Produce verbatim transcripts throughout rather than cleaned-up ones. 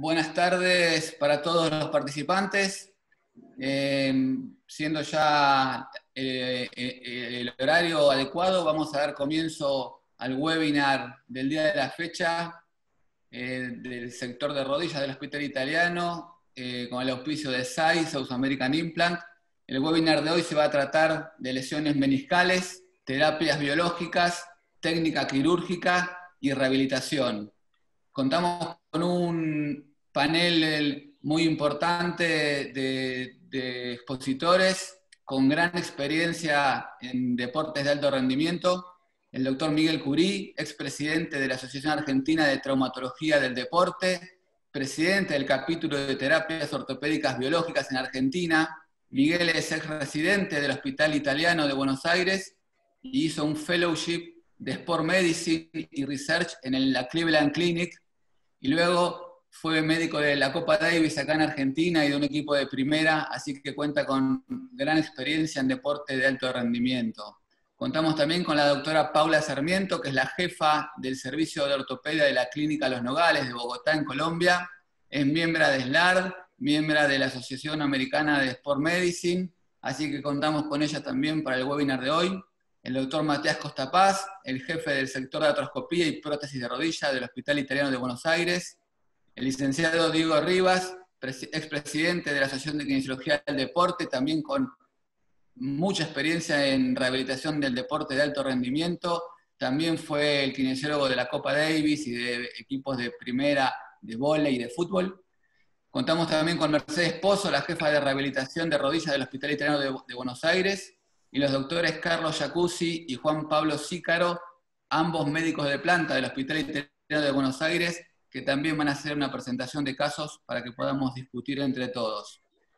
Buenas tardes para todos los participantes. Eh, siendo ya eh, eh, el horario adecuado, vamos a dar comienzo al webinar del día de la fecha eh, del sector de rodillas del Hospital Italiano, eh, con el auspicio de S A I, South American Implant. El webinar de hoy se va a tratar de lesiones meniscales, terapias biológicas, técnica quirúrgica y rehabilitación. Contamos con un panel muy importante de, de expositores con gran experiencia en deportes de alto rendimiento. El doctor Miguel Curí, expresidente de la Asociación Argentina de Traumatología del Deporte, presidente del capítulo de terapias ortopédicas biológicas en Argentina. Miguel es ex residente del Hospital Italiano de Buenos Aires y hizo un fellowship de Sport Medicine y Research en la Cleveland Clinic, y luego fue médico de la Copa Davis acá en Argentina y de un equipo de primera, así que cuenta con gran experiencia en deporte de alto rendimiento. Contamos también con la doctora Paula Sarmiento, que es la jefa del servicio de ortopedia de la Clínica Los Nogales de Bogotá, en Colombia. Es miembro de S L A R, miembro de la Asociación Americana de Sport Medicine, así que contamos con ella también para el webinar de hoy. El doctor Matías Costapaz, el jefe del sector de artroscopía y prótesis de rodilla del Hospital Italiano de Buenos Aires. El licenciado Diego Rivas, expresidente de la Asociación de Kinesiología del Deporte, también con mucha experiencia en rehabilitación del deporte de alto rendimiento. También fue el kinesiólogo de la Copa Davis y de equipos de primera, de vóley y de fútbol. Contamos también con Mercedes Pozo, la jefa de rehabilitación de rodillas del Hospital Italiano de, de Buenos Aires, y los doctores Carlos Jacuzzi y Juan Pablo Sícaro, ambos médicos de planta del Hospital Italiano de Buenos Aires, que también van a hacer una presentación de casos para que podamos discutir entre todos.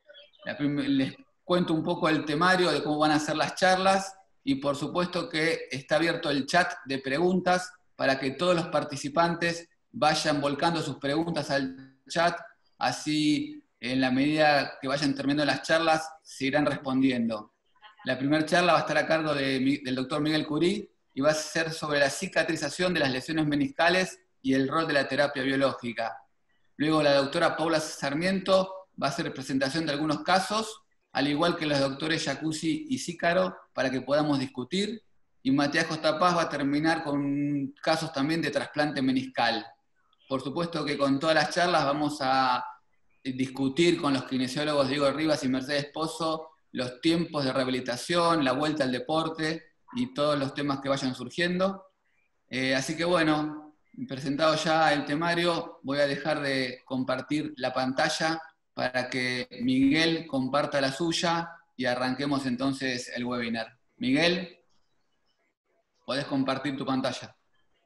Les cuento un poco el temario de cómo van a ser las charlas, y por supuesto que está abierto el chat de preguntas para que todos los participantes vayan volcando sus preguntas al chat, así en la medida que vayan terminando las charlas se irán respondiendo. La primera charla va a estar a cargo de, del doctor Miguel Curí y va a ser sobre la cicatrización de las lesiones meniscales y el rol de la terapia biológica. Luego la doctora Paula Sarmiento va a hacer presentación de algunos casos, al igual que los doctores Jacuzzi y Sícaro, para que podamos discutir. Y Matías Costapaz va a terminar con casos también de trasplante meniscal. Por supuesto que con todas las charlas vamos a discutir con los kinesiólogos Diego Rivas y Mercedes Pozo los tiempos de rehabilitación, la vuelta al deporte y todos los temas que vayan surgiendo. Eh, así que bueno, presentado ya el temario, voy a dejar de compartir la pantalla para que Miguel comparta la suya y arranquemos entonces el webinar. Miguel, podés compartir tu pantalla.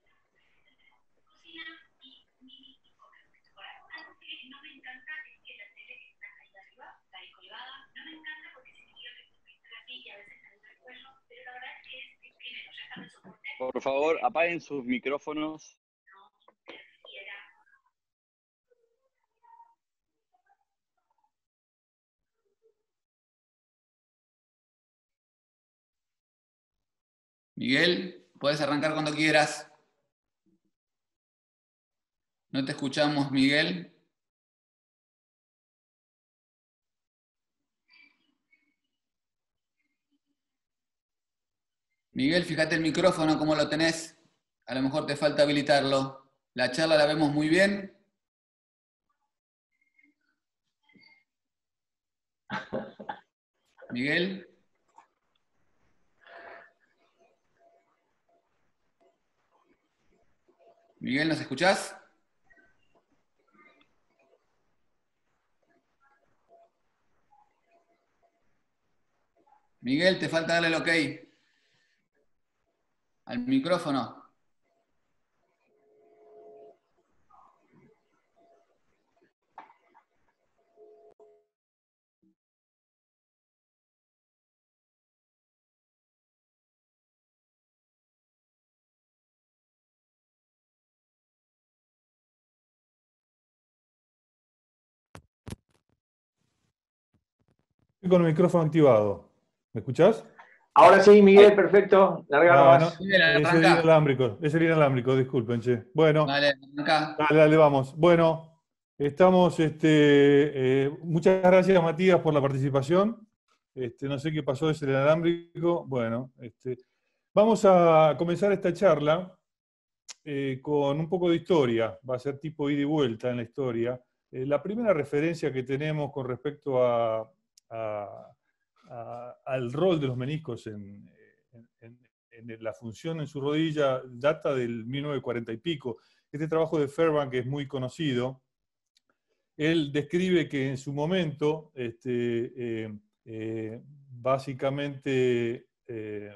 Por favor, apaguen sus micrófonos. Miguel, puedes arrancar cuando quieras. No te escuchamos, Miguel. Miguel, fíjate el micrófono, cómo lo tenés. A lo mejor te falta habilitarlo. La charla la vemos muy bien. Miguel. Miguel, ¿nos escuchás? Miguel, te falta darle el ok al micrófono. Estoy con el micrófono activado. ¿Me escuchás? Ahora sí, Miguel, perfecto. Larga Ah, nomás. no, es el inalámbrico, es el inalámbrico, disculpen, che. Bueno, Dale, arranca. dale, dale, vamos. Bueno, Estamos, este, eh, muchas gracias Matías por la participación. Este, no sé qué pasó, es el inalámbrico. Bueno, este, vamos a comenzar esta charla eh, con un poco de historia. Va a ser tipo ida y vuelta en la historia. Eh, la primera referencia que tenemos con respecto a, a, a, al rol de los meniscos en, en, en la función en su rodilla data del mil novecientos cuarenta y pico. Este trabajo de Fairbank es muy conocido. Él describe que en su momento, este, eh, eh, básicamente, eh,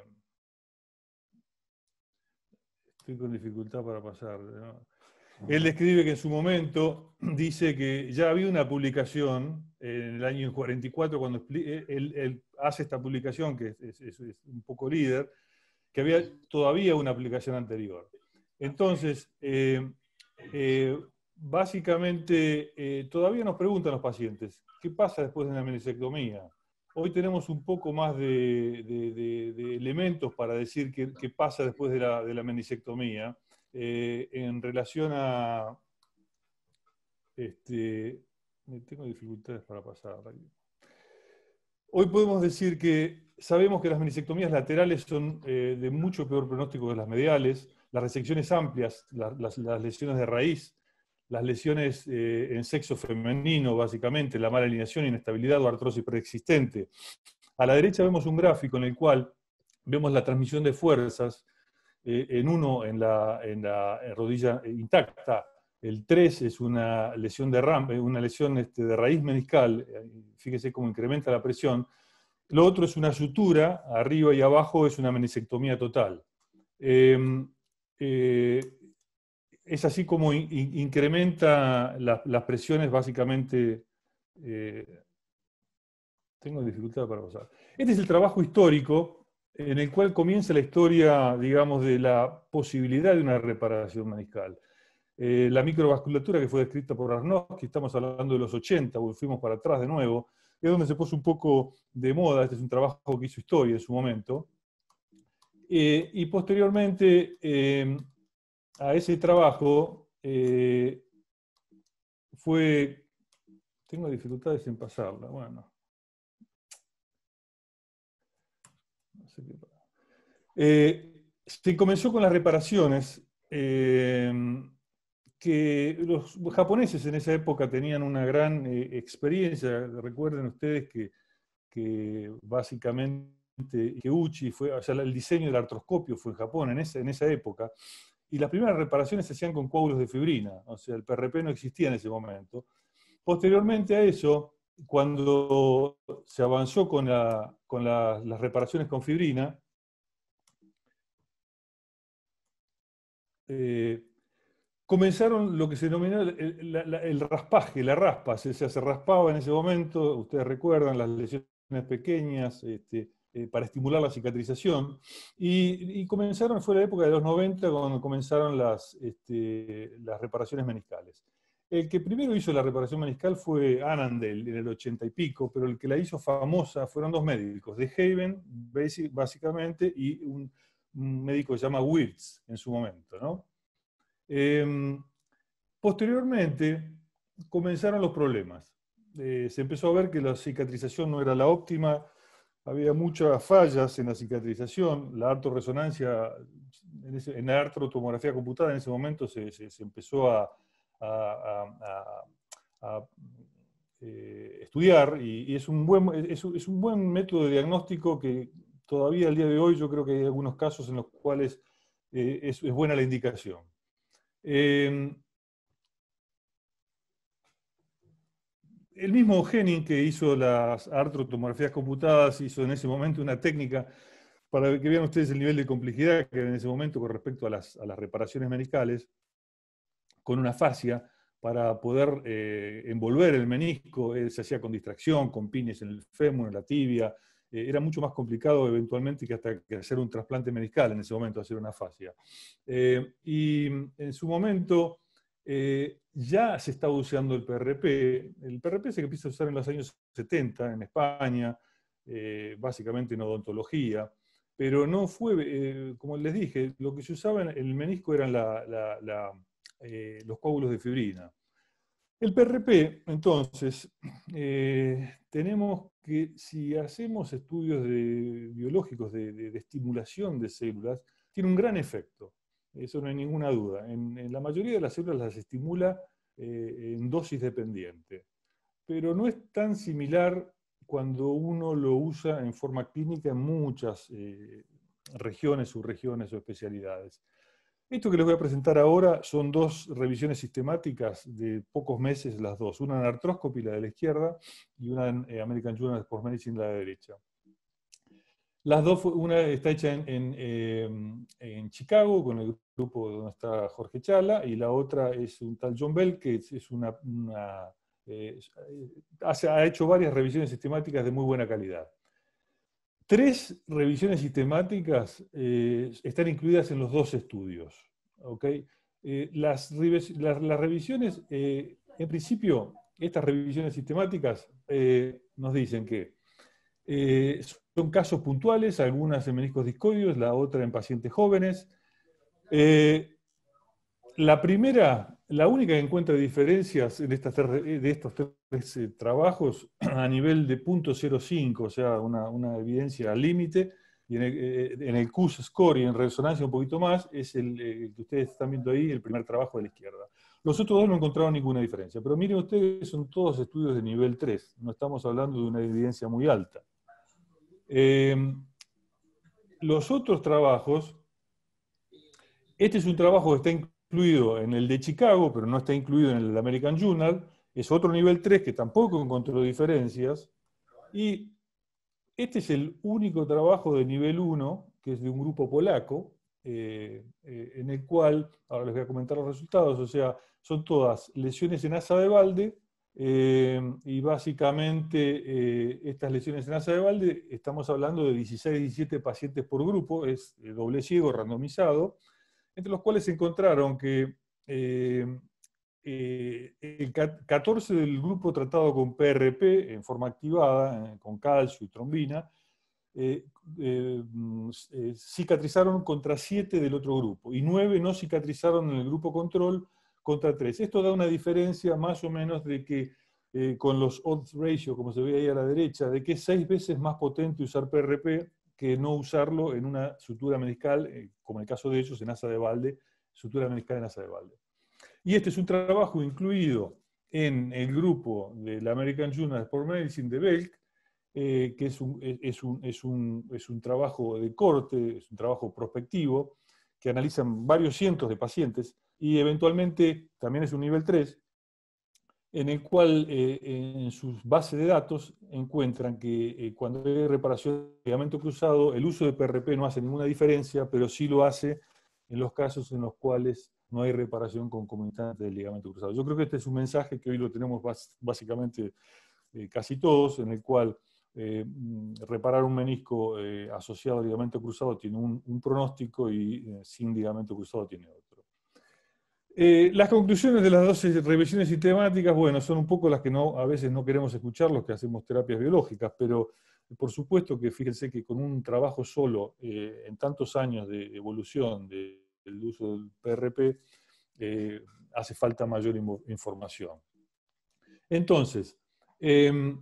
estoy con dificultad para pasar, ¿no? Él describe que en su momento dice que ya había una publicación en el año cuarenta y cuatro, cuando él, él hace esta publicación, que es, es, es un poco líder, que había todavía una publicación anterior. Entonces, eh, eh, básicamente, eh, todavía nos preguntan los pacientes, ¿qué pasa después de una meniscectomía? Hoy tenemos un poco más de, de, de, de elementos para decir qué, qué pasa después de la, de la meniscectomía eh, en relación a... Este, tengo dificultades para pasar. Hoy podemos decir que sabemos que las meniscectomías laterales son eh, de mucho peor pronóstico que las mediales, las resecciones amplias, la, las, las lesiones de raíz, las lesiones eh, en sexo femenino, básicamente, la mala alineación, inestabilidad o artrosis preexistente. A la derecha vemos un gráfico en el cual vemos la transmisión de fuerzas, eh, en uno en la, en la en rodilla intacta, el tres es una lesión de ram, una lesión este, de raíz meniscal, fíjese cómo incrementa la presión. Lo otro es una sutura, arriba y abajo es una meniscectomía total. Eh, eh, es así como in, in, incrementa la, las presiones básicamente. Eh, tengo dificultad para pasar. Este es el trabajo histórico en el cual comienza la historia, digamos, de la posibilidad de una reparación meniscal. Eh, la microvasculatura que fue descrita por Arnowski, estamos hablando de los ochenta, fuimos para atrás de nuevo, es donde se puso un poco de moda. Este es un trabajo que hizo historia en su momento. Eh, y posteriormente eh, a ese trabajo eh, fue... Tengo dificultades en pasarla, bueno. No sé qué pasa. Eh, se comenzó con las reparaciones. Eh, que los japoneses en esa época tenían una gran eh, experiencia. Recuerden ustedes que, que básicamente Ikeuchi fue, o sea, el diseño del artroscopio fue en Japón en esa, en esa época, y las primeras reparaciones se hacían con coágulos de fibrina, o sea, el P R P no existía en ese momento. Posteriormente a eso, cuando se avanzó con, la, con la, las reparaciones con fibrina, eh, comenzaron lo que se denominó el, el, el raspaje, la raspa, se, se raspaba en ese momento, ustedes recuerdan, las lesiones pequeñas, este, eh, para estimular la cicatrización, y, y comenzaron, fue la época de los noventa cuando comenzaron las, este, las reparaciones meniscales. El que primero hizo la reparación meniscal fue Annandale en el ochenta y pico, pero el que la hizo famosa fueron dos médicos, de Haven, básicamente, y un, un médico que se llama Wirtz en su momento, ¿no? Eh, posteriormente comenzaron los problemas. Eh, se empezó a ver que la cicatrización no era la óptima, había muchas fallas en la cicatrización, la artorresonancia, en, ese, en la artrotomografía computada en ese momento se, se, se empezó a, a, a, a, a eh, estudiar y, y es, un buen, es, es un buen método de diagnóstico que todavía al día de hoy yo creo que hay algunos casos en los cuales eh, es, es buena la indicación. Eh, el mismo Henning que hizo las artrotomografías computadas hizo en ese momento una técnica para que vean ustedes el nivel de complejidad que en ese momento con respecto a las, a las reparaciones meniscales, con una fascia para poder eh, envolver el menisco. Eh, se hacía con distracción, con pines en el fémur, en la tibia. Eh, era mucho más complicado eventualmente que hasta que hacer un trasplante meniscal en ese momento, hacer una fascia. Eh, y en su momento eh, ya se estaba usando el P R P. El P R P se empieza a usar en los años setenta en España, eh, básicamente en odontología, pero no fue, eh, como les dije, lo que se usaba en el menisco eran la, la, la, eh, los coágulos de fibrina. El P R P, entonces, eh, tenemos que, si hacemos estudios de, biológicos de, de, de estimulación de células, tiene un gran efecto. Eso no hay ninguna duda. En, en la mayoría de las células las estimula eh, en dosis dependiente. Pero no es tan similar cuando uno lo usa en forma clínica en muchas eh, regiones, subregiones o especialidades. Esto que les voy a presentar ahora son dos revisiones sistemáticas de pocos meses, las dos. Una en arthroscopy, la de la izquierda, y una en eh, American Journal of Sports Medicine, la de la derecha. Las dos, una está hecha en, en, eh, en Chicago, con el grupo donde está Jorge Chala, y la otra es un tal John Bell, que es, es una... una eh, hace, ha hecho varias revisiones sistemáticas de muy buena calidad. Tres revisiones sistemáticas eh, están incluidas en los dos estudios. ¿Okay? Eh, las, las, las revisiones, eh, en principio, estas revisiones sistemáticas eh, nos dicen que eh, son casos puntuales, algunas en meniscos discoides, la otra en pacientes jóvenes. Eh, la primera, la única que encuentra diferencias en estas tres, de estos tres eh, trabajos a nivel de punto cero cinco, o sea, una, una evidencia al límite, y en el, eh, en el Q S score y en resonancia un poquito más, es el, el que ustedes están viendo ahí, el primer trabajo de la izquierda. Los otros dos no encontraron ninguna diferencia, pero miren ustedes, son todos estudios de nivel tres, no estamos hablando de una evidencia muy alta. Eh, los otros trabajos, este es un trabajo que está incluido en el de Chicago, pero no está incluido en el de American Journal, es otro nivel tres que tampoco encontró diferencias, y este es el único trabajo de nivel uno, que es de un grupo polaco, eh, eh, en el cual, ahora les voy a comentar los resultados, o sea, son todas lesiones en asa de Walde, eh, y básicamente eh, estas lesiones en asa de Walde, estamos hablando de dieciséis, diecisiete pacientes por grupo, es eh, doble ciego, randomizado, entre los cuales se encontraron que eh, eh, el catorce del grupo tratado con P R P en forma activada, eh, con calcio y trombina, eh, eh, eh, cicatrizaron contra siete del otro grupo, y nueve no cicatrizaron en el grupo control contra tres. Esto da una diferencia más o menos de que eh, con los odds ratio, como se ve ahí a la derecha, de que es seis veces más potente usar P R P que no usarlo en una sutura meniscal, eh, como en el caso de ellos en asa de Walde, sutura meniscal en asa de Walde. Y este es un trabajo incluido en el grupo de la American Journal of Sports Medicine de Belk, eh, que es un, es, un, es, un, es un trabajo de corte, es un trabajo prospectivo, que analizan varios cientos de pacientes, y eventualmente también es un nivel tres, en el cual eh, en sus bases de datos encuentran que eh, cuando hay reparación de ligamento cruzado, el uso de P R P no hace ninguna diferencia, pero sí lo hace en los casos en los cuales no hay reparación concomitante del ligamento cruzado. Yo creo que este es un mensaje que hoy lo tenemos básicamente eh, casi todos, en el cual eh, reparar un menisco eh, asociado al ligamento cruzado tiene un, un pronóstico y eh, sin ligamento cruzado tiene otro. Eh, las conclusiones de las dos revisiones sistemáticas, bueno, son un poco las que no, a veces no queremos escuchar los que hacemos terapias biológicas, pero por supuesto que fíjense que con un trabajo solo, eh, en tantos años de evolución de, del uso del P R P, eh, hace falta mayor información. Entonces, eh,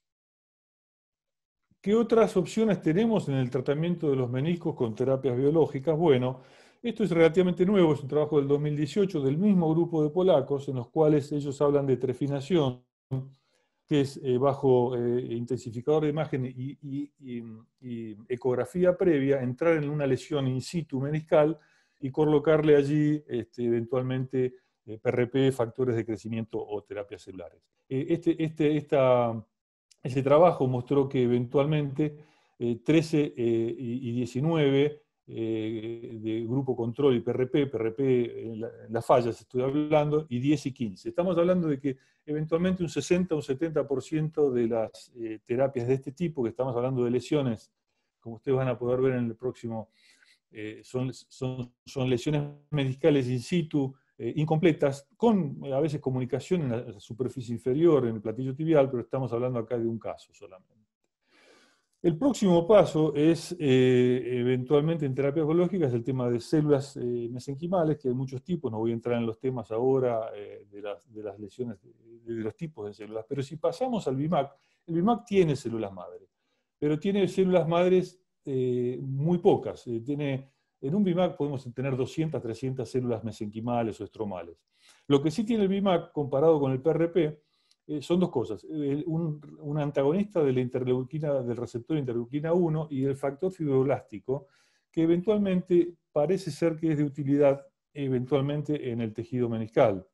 ¿qué otras opciones tenemos en el tratamiento de los meniscos con terapias biológicas? Bueno, esto es relativamente nuevo, es un trabajo del dos mil dieciocho del mismo grupo de polacos, en los cuales ellos hablan de trefinación, que es eh, bajo eh, intensificador de imagen y, y, y, y ecografía previa, entrar en una lesión in situ meniscal y colocarle allí este, eventualmente eh, P R P, factores de crecimiento o terapias celulares. Eh, este, este, esta, ese trabajo mostró que eventualmente eh, trece eh, y diecinueve Eh, de grupo control y P R P, P R P en la, en las fallas estoy hablando, y diez y quince. Estamos hablando de que eventualmente un sesenta o un setenta por ciento de las eh, terapias de este tipo, que estamos hablando de lesiones, como ustedes van a poder ver en el próximo, eh, son, son, son lesiones meniscales in situ, eh, incompletas, con a veces comunicación en la superficie inferior, en el platillo tibial, pero estamos hablando acá de un caso solamente. El próximo paso es, eh, eventualmente en terapia oncológica, es el tema de células eh, mesenquimales, que hay muchos tipos, no voy a entrar en los temas ahora eh, de, las, de las lesiones, de, de los tipos de células, pero si pasamos al B I M A C, el B I M A C tiene células madre, pero tiene células madres eh, muy pocas. Eh, tiene, en un B I M A C podemos tener doscientas, trescientas células mesenquimales o estromales. Lo que sí tiene el B I M A C comparado con el P R P eh, son dos cosas. Eh, un, un antagonista de la interleuquina, del receptor interleuquina uno y el factor fibroblástico, que eventualmente parece ser que es de utilidad eventualmente en el tejido meniscal.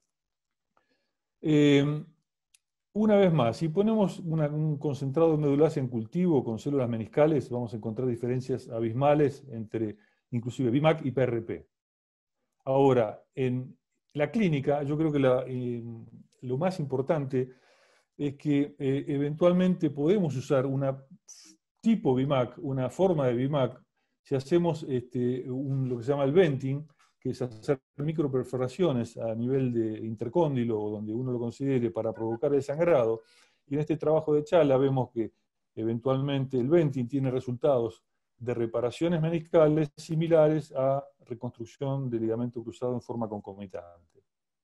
Eh, Una vez más, si ponemos una, un concentrado de medulácea en cultivo con células meniscales, vamos a encontrar diferencias abismales entre inclusive B I M A C y P R P. Ahora, en la clínica, yo creo que la, eh, lo más importante es que eh, eventualmente podemos usar un tipo B I M A C, una forma de B I M A C, si hacemos este, un, lo que se llama el venting, que es hacer microperforaciones a nivel de intercóndilo, o donde uno lo considere, para provocar el sangrado. Y en este trabajo de Chala vemos que eventualmente el venting tiene resultados de reparaciones meniscales similares a reconstrucción de ligamento cruzado en forma concomitante.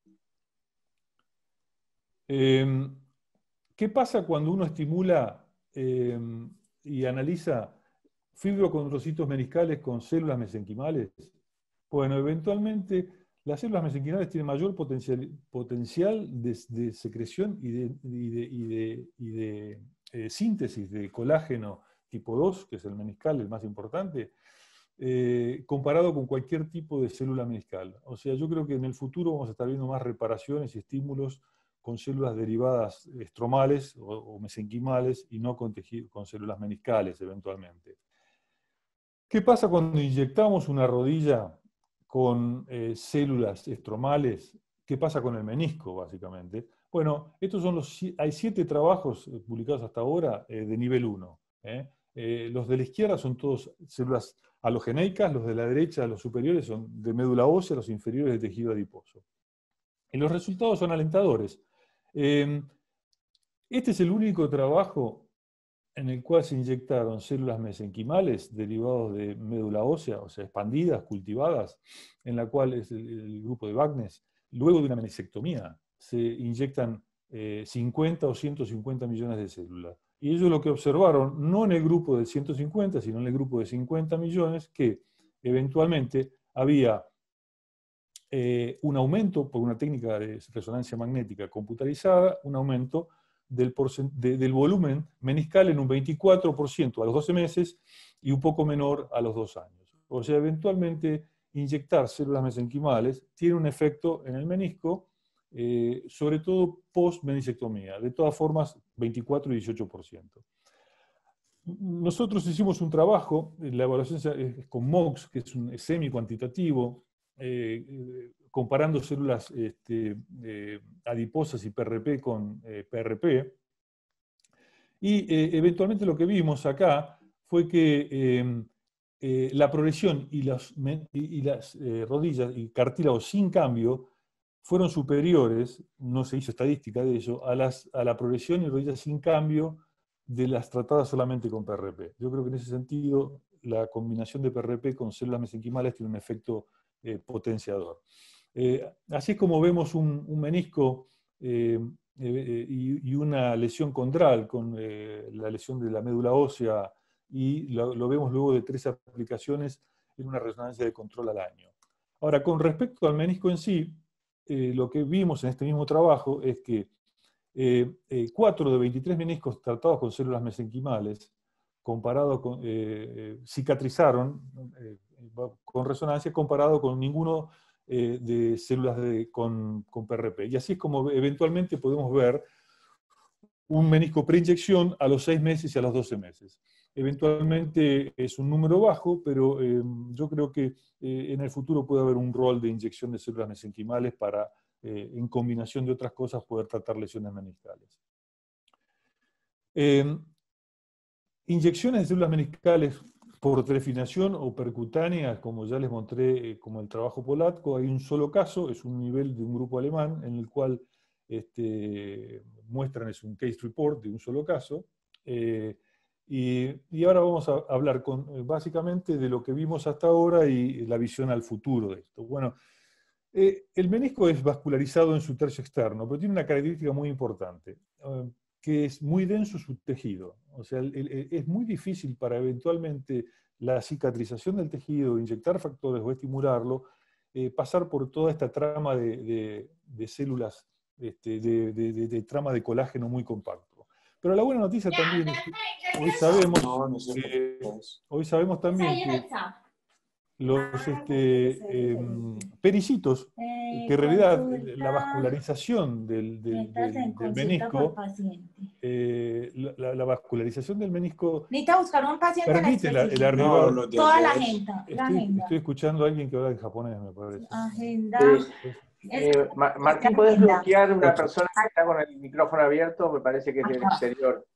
Eh, ¿Qué pasa cuando uno estimula eh, y analiza fibrocondrocitos meniscales con células mesenquimales? Bueno, eventualmente las células mesenquimales tienen mayor potencial, potencial de, de secreción y de, y de, y de, y de eh, síntesis de colágeno tipo dos, que es el meniscal, el más importante, eh, comparado con cualquier tipo de célula meniscal. O sea, yo creo que en el futuro vamos a estar viendo más reparaciones y estímulos con células derivadas estromales o, o mesenquimales y no con, tejido, con células meniscales eventualmente. ¿Qué pasa cuando inyectamos una rodilla con eh, células estromales? ¿Qué pasa con el menisco, básicamente? Bueno, estos son los, hay siete trabajos publicados hasta ahora eh, de nivel uno. ¿eh? Eh, los de la izquierda son todos células alogeneicas, los de la derecha, los superiores, son de médula ósea, los inferiores de tejido adiposo. Y los resultados son alentadores. Eh, este es el único trabajo en el cual se inyectaron células mesenquimales derivados de médula ósea, o sea, expandidas, cultivadas, en la cual es el, el grupo de Bagnes, luego de una menisectomía, se inyectan eh, cincuenta o ciento cincuenta millones de células. Y ellos lo que observaron, no en el grupo de ciento cincuenta, sino en el grupo de cincuenta millones, que eventualmente había eh, un aumento por una técnica de resonancia magnética computarizada, un aumento del, de, del volumen meniscal en un veinticuatro por ciento a los doce meses y un poco menor a los dos años. O sea, eventualmente inyectar células mesenquimales tiene un efecto en el menisco, eh, sobre todo post-menisectomía. De todas formas, veinticuatro y dieciocho por ciento. Nosotros hicimos un trabajo, la evaluación es con M O X, que es un semi-cuantitativo, eh, comparando células este, eh, adiposas y P R P con eh, P R P. Y eh, eventualmente lo que vimos acá fue que eh, eh, la progresión y las, y, y las eh, rodillas y cartílagos sin cambio fueron superiores, no se hizo estadística de eso, a, las, a la progresión y rodillas sin cambio de las tratadas solamente con P R P. Yo creo que en ese sentido la combinación de P R P con células mesenquimales tiene un efecto eh, potenciador. Eh, así es como vemos un, un menisco eh, eh, y, y una lesión condral con eh, la lesión de la médula ósea, y lo, lo vemos luego de tres aplicaciones en una resonancia de control al año. Ahora, con respecto al menisco en sí, eh, lo que vimos en este mismo trabajo es que eh, eh, cuatro de veintitrés meniscos tratados con células mesenquimales, comparado con, eh, cicatrizaron eh, con resonancia, comparado con ninguno eh, de células de, con, con P R P. Y así es como eventualmente podemos ver un menisco preinyección a los seis meses y a los doce meses. Eventualmente es un número bajo, pero eh, yo creo que eh, en el futuro puede haber un rol de inyección de células mesenquimales para, eh, en combinación de otras cosas, poder tratar lesiones meniscales. Eh, inyecciones de células meniscales por trefinación o percutánea, como ya les mostré, eh, como el trabajo Polatko, hay un solo caso, es un nivel de un grupo alemán en el cual este, muestran, es un case report de un solo caso, eh, Y, y ahora vamos a hablar con, básicamente de lo que vimos hasta ahora y la visión al futuro de esto. Bueno, eh, el menisco es vascularizado en su tercio externo, pero tiene una característica muy importante, eh, que es muy denso su tejido. O sea, el, el, es muy difícil para eventualmente la cicatrización del tejido, inyectar factores o estimularlo, eh, pasar por toda esta trama de, de, de células, este, de, de, de, de trama de colágeno muy compacto. Pero la buena noticia también es que hoy sabemos, No, no sé eh, por qué es. hoy sabemos también que los este, eh, pericitos, que en realidad la vascularización del, del, del, del menisco, eh, la, la vascularización del menisco necesita buscar un paciente permite la, el No, arribar. no te toda la haces. agenda, la Estoy, agenda. estoy escuchando a alguien que habla en japonés, me parece. Agenda. Sí. Eh, Ma- Martín, ¿podés bloquear a una persona que está con el micrófono abierto? Me parece que es del exterior.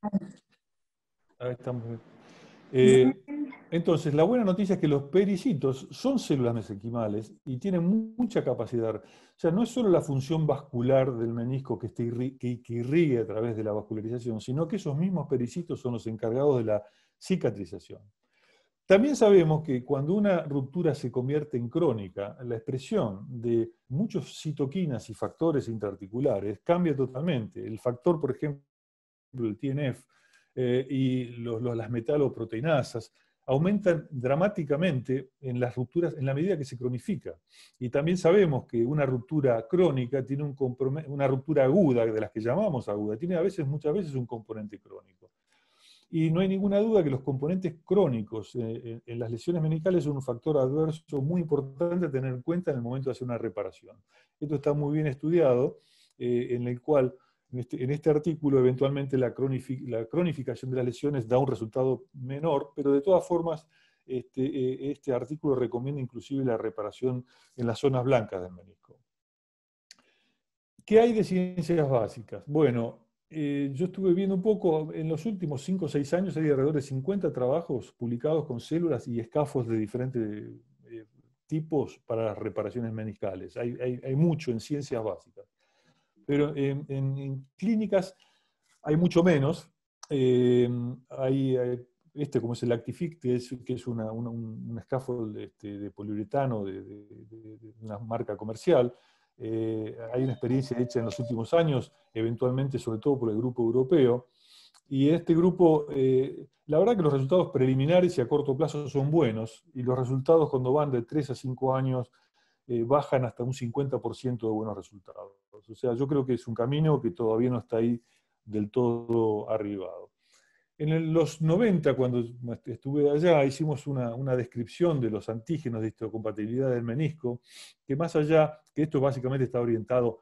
Ahí estamos bien. Eh, entonces, la buena noticia es que los pericitos son células mesenquimales y tienen mu- mucha capacidad. O sea, no es solo la función vascular del menisco que, esté irri- que, que irrigue a través de la vascularización, sino que esos mismos pericitos son los encargados de la cicatrización. También sabemos que cuando una ruptura se convierte en crónica, la expresión de muchos citoquinas y factores intraarticulares cambia totalmente. El factor, por ejemplo, el T N F, eh, y los, los, las metaloproteinasas aumentan dramáticamente en las rupturas en la medida que se cronifica. Y también sabemos que una ruptura crónica tiene un una ruptura aguda, de las que llamamos aguda, tiene a veces, muchas veces un componente crónico. Y no hay ninguna duda que los componentes crónicos eh, en las lesiones meniscales son un factor adverso muy importante a tener en cuenta en el momento de hacer una reparación. Esto está muy bien estudiado, eh, en el cual en este, en este artículo eventualmente la, cronific la cronificación de las lesiones da un resultado menor, pero de todas formas este, eh, este artículo recomienda inclusive la reparación en las zonas blancas del menisco. ¿Qué hay de ciencias básicas? Bueno, Eh, yo estuve viendo un poco, en los últimos cinco o seis años hay alrededor de cincuenta trabajos publicados con células y escafos de diferentes eh, tipos para las reparaciones meniscales. Hay, hay, hay mucho en ciencias básicas. Pero en, en, en clínicas hay mucho menos. Eh, hay, hay, este como es el Actific, que es, que es una, una, un, un escafo de, este, de poliuretano de, de, de, de una marca comercial. Eh, hay una experiencia hecha en los últimos años, eventualmente sobre todo por el grupo europeo, y este grupo, eh, la verdad que los resultados preliminares y a corto plazo son buenos, y los resultados cuando van de tres a cinco años eh, bajan hasta un cincuenta por ciento de buenos resultados. O sea, yo creo que es un camino que todavía no está ahí del todo arribado. En los noventa, cuando estuve allá, hicimos una, una descripción de los antígenos de histocompatibilidad del menisco, que más allá, que esto básicamente está orientado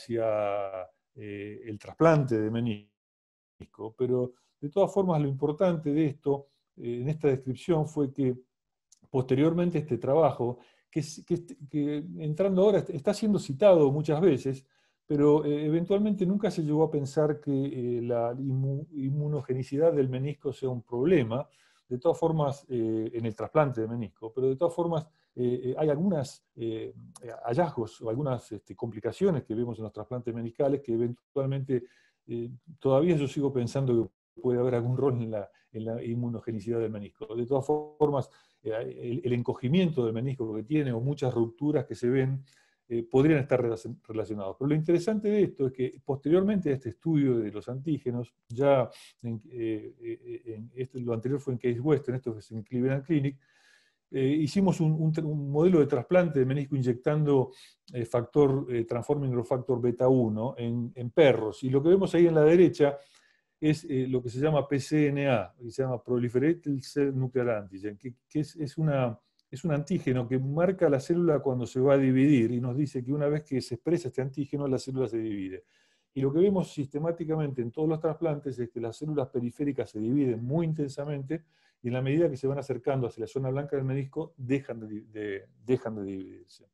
hacia eh, el trasplante de menisco, pero de todas formas lo importante de esto, eh, en esta descripción, fue que posteriormente este trabajo, que, que, que entrando ahora está siendo citado muchas veces, pero eh, eventualmente nunca se llegó a pensar que eh, la inmu inmunogenicidad del menisco sea un problema, de todas formas, eh, en el trasplante de menisco, pero de todas formas eh, hay algunos eh, hallazgos o algunas este, complicaciones que vemos en los trasplantes meniscales que eventualmente eh, todavía yo sigo pensando que puede haber algún rol en la, en la inmunogenicidad del menisco. De todas formas, eh, el, el encogimiento del menisco que tiene o muchas rupturas que se ven Eh, podrían estar relacionados. Pero lo interesante de esto es que posteriormente a este estudio de los antígenos, ya en, eh, en este, lo anterior fue en Case Western, esto es en Cleveland Clinic, eh, hicimos un, un, un modelo de trasplante de menisco inyectando eh, factor, eh, transforming growth factor beta uno en, en perros. Y lo que vemos ahí en la derecha es eh, lo que se llama P C N A, que se llama Proliferated Cell Nuclear Antigen, que, que es, es una... es un antígeno que marca la célula cuando se va a dividir y nos dice que una vez que se expresa este antígeno, la célula se divide. Y lo que vemos sistemáticamente en todos los trasplantes es que las células periféricas se dividen muy intensamente y en la medida que se van acercando hacia la zona blanca del menisco, dejan de, de, dejan de dividirse.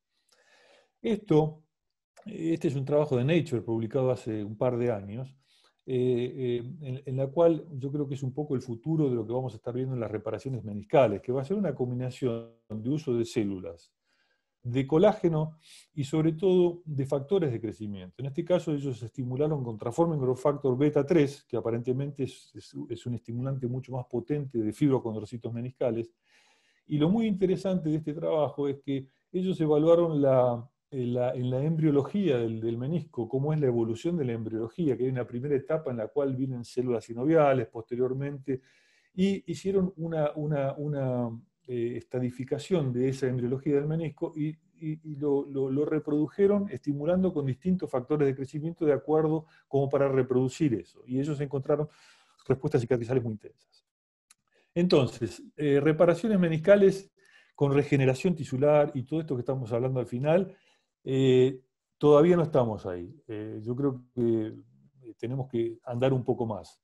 Esto, este es un trabajo de Nature publicado hace un par de años, Eh, eh, en, en la cual yo creo que es un poco el futuro de lo que vamos a estar viendo en las reparaciones meniscales, que va a ser una combinación de uso de células de colágeno y sobre todo de factores de crecimiento. En este caso ellos estimularon con Transforming Growth Factor beta tres, que aparentemente es, es, es un estimulante mucho más potente de fibrocondrocitos meniscales. Y lo muy interesante de este trabajo es que ellos evaluaron la, en, la, en la embriología del, del menisco, cómo es la evolución de la embriología, que hay una primera etapa en la cual vienen células sinoviales, posteriormente, y hicieron una, una, una eh, estadificación de esa embriología del menisco y, y, y lo, lo, lo reprodujeron estimulando con distintos factores de crecimiento de acuerdo como para reproducir eso. Y ellos encontraron respuestas cicatrizales muy intensas. Entonces, eh, reparaciones meniscales con regeneración tisular y todo esto que estamos hablando al final, eh, todavía no estamos ahí. Eh, yo creo que tenemos que andar un poco más.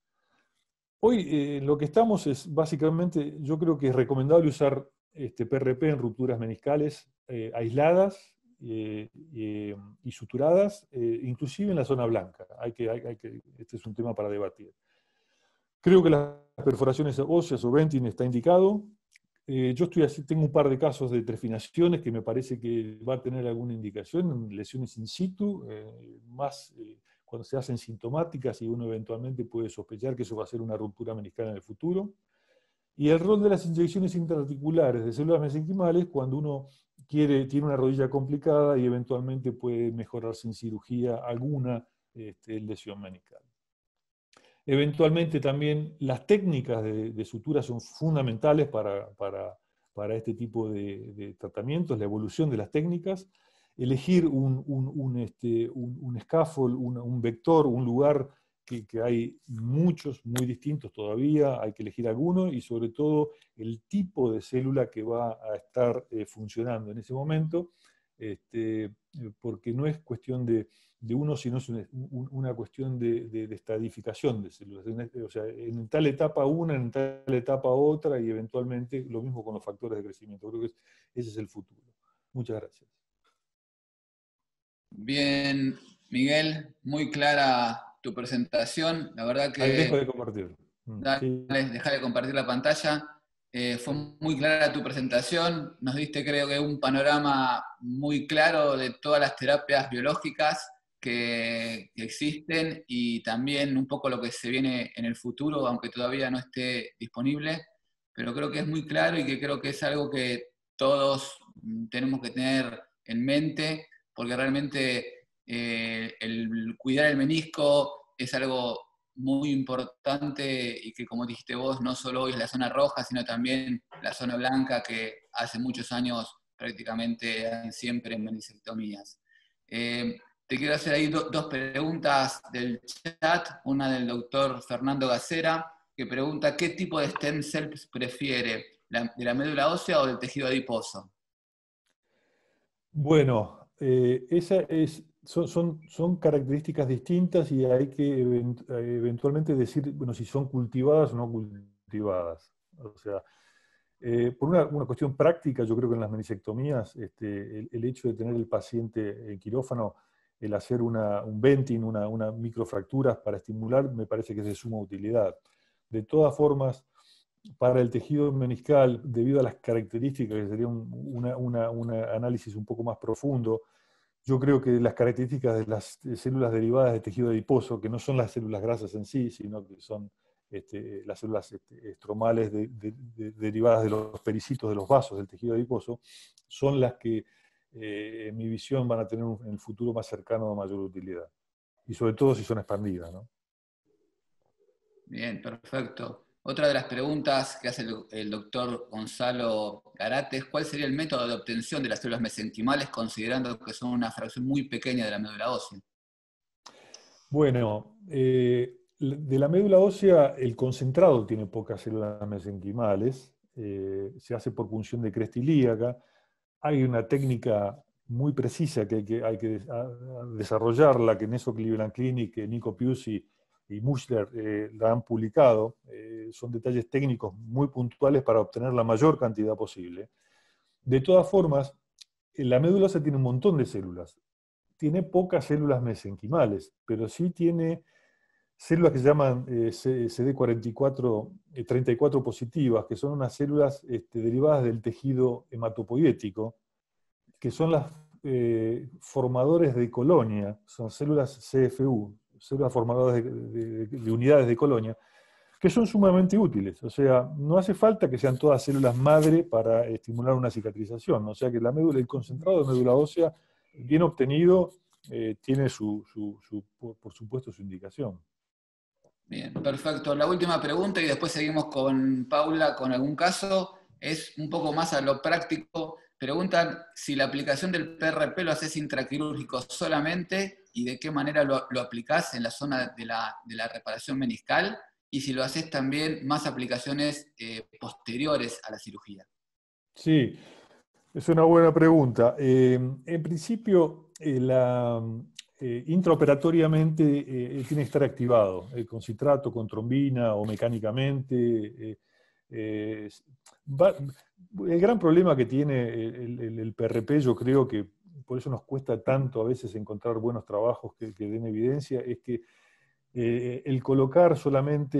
Hoy eh, lo que estamos es básicamente, yo creo que es recomendable usar este P R P en rupturas meniscales eh, aisladas eh, eh, y suturadas, eh, inclusive en la zona blanca. Hay que, hay, hay que, este es un tema para debatir. Creo que las perforaciones óseas o venting está indicado. Eh, yo estoy así, tengo un par de casos de trefinaciones que me parece que va a tener alguna indicación, lesiones in situ, eh, más eh, cuando se hacen sintomáticas y uno eventualmente puede sospechar que eso va a ser una ruptura meniscal en el futuro. Y el rol de las inyecciones intraarticulares de células mesenquimales cuando uno quiere, tiene una rodilla complicada y eventualmente puede mejorar sin cirugía alguna este, lesión meniscal. Eventualmente también las técnicas de, de sutura son fundamentales para, para, para este tipo de, de tratamientos, la evolución de las técnicas. Elegir un, un, un, este, un, un scaffold, un, un vector, un lugar que, que hay muchos, muy distintos todavía, hay que elegir alguno, y sobre todo el tipo de célula que va a estar eh, funcionando en ese momento, este, porque no es cuestión de, de uno, sino es una, una cuestión de, de, de estadificación de células. O sea, en tal etapa una, en tal etapa otra, y eventualmente lo mismo con los factores de crecimiento. Creo que es, ese es el futuro. Muchas gracias. Bien, Miguel, muy clara tu presentación. La verdad que... Ahí dejo de compartir. Dale, Sí. deja de compartir la pantalla. Eh, fue muy clara tu presentación. Nos diste, creo que, un panorama muy claro de todas las terapias biológicas que, que existen y también un poco lo que se viene en el futuro, aunque todavía no esté disponible. Pero creo que es muy claro y que creo que es algo que todos tenemos que tener en mente, porque realmente eh, el cuidar el menisco es algo muy importante y que, como dijiste vos, no solo hoy es la zona roja, sino también la zona blanca, que hace muchos años prácticamente hay siempre en meniscectomías. Eh, te quiero hacer ahí do, dos preguntas del chat, una del doctor Fernando Gacera, que pregunta ¿qué tipo de stem cells prefiere? ¿La, ¿De la médula ósea o del tejido adiposo? Bueno, eh, esa es, son, son, son características distintas y hay que event, eventualmente decir, bueno, si son cultivadas o no cultivadas. O sea, eh, por una, una cuestión práctica, yo creo que en las meniscectomías, este, el, el hecho de tener el paciente en quirófano, el hacer una, un venting, una, una microfracturas para estimular, me parece que es de suma utilidad. De todas formas, para el tejido meniscal, debido a las características, que sería un una, una, una análisis un poco más profundo, yo creo que las características de las células derivadas de tejido adiposo, que no son las células grasas en sí, sino que son este, las células este, estromales de, de, de, derivadas de los pericitos de los vasos del tejido adiposo, son las que, eh, en mi visión, van a tener un, en el futuro más cercano mayor utilidad. Y sobre todo si son expandidas, ¿no? Bien, perfecto. Otra de las preguntas que hace el, el doctor Gonzalo Garate es ¿cuál sería el método de obtención de las células mesenquimales considerando que son una fracción muy pequeña de la médula ósea? Bueno, eh, de la médula ósea el concentrado tiene pocas células mesenquimales, eh, se hace por punción de cresta ilíaca. Hay una técnica muy precisa que hay que, hay que desarrollarla, que en eso Cleveland Clinic, Nico Piusi y Muschler eh, la han publicado. Eh, son detalles técnicos muy puntuales para obtener la mayor cantidad posible. De todas formas, la médula ósea tiene un montón de células. Tiene pocas células mesenquimales, pero sí tiene células que se llaman eh, C D cuarenta y cuatro, eh, treinta y cuatro positivas, que son unas células este, derivadas del tejido hematopoiético, que son las eh, formadores de colonia, son células C F U, células formadoras de, de, de unidades de colonia, que son sumamente útiles. O sea, no hace falta que sean todas células madre para estimular una cicatrización. O sea que la médula, el concentrado de médula ósea bien obtenido eh, tiene su, su, su, por supuesto su indicación. Bien, perfecto. La última pregunta y después seguimos con Paula con algún caso. Es un poco más a lo práctico. Preguntan si la aplicación del P R P lo haces intraquirúrgico solamente y de qué manera lo, lo aplicás en la zona de la, de la reparación meniscal y si lo haces también más aplicaciones eh, posteriores a la cirugía. Sí, es una buena pregunta. Eh, en principio, eh, la, eh, intraoperatoriamente eh, tiene que estar activado, eh, con citrato, con trombina o mecánicamente. Eh, eh, va, el gran problema que tiene el, el, el P R P, yo creo que por eso nos cuesta tanto a veces encontrar buenos trabajos que, que den evidencia, es que eh, el colocar solamente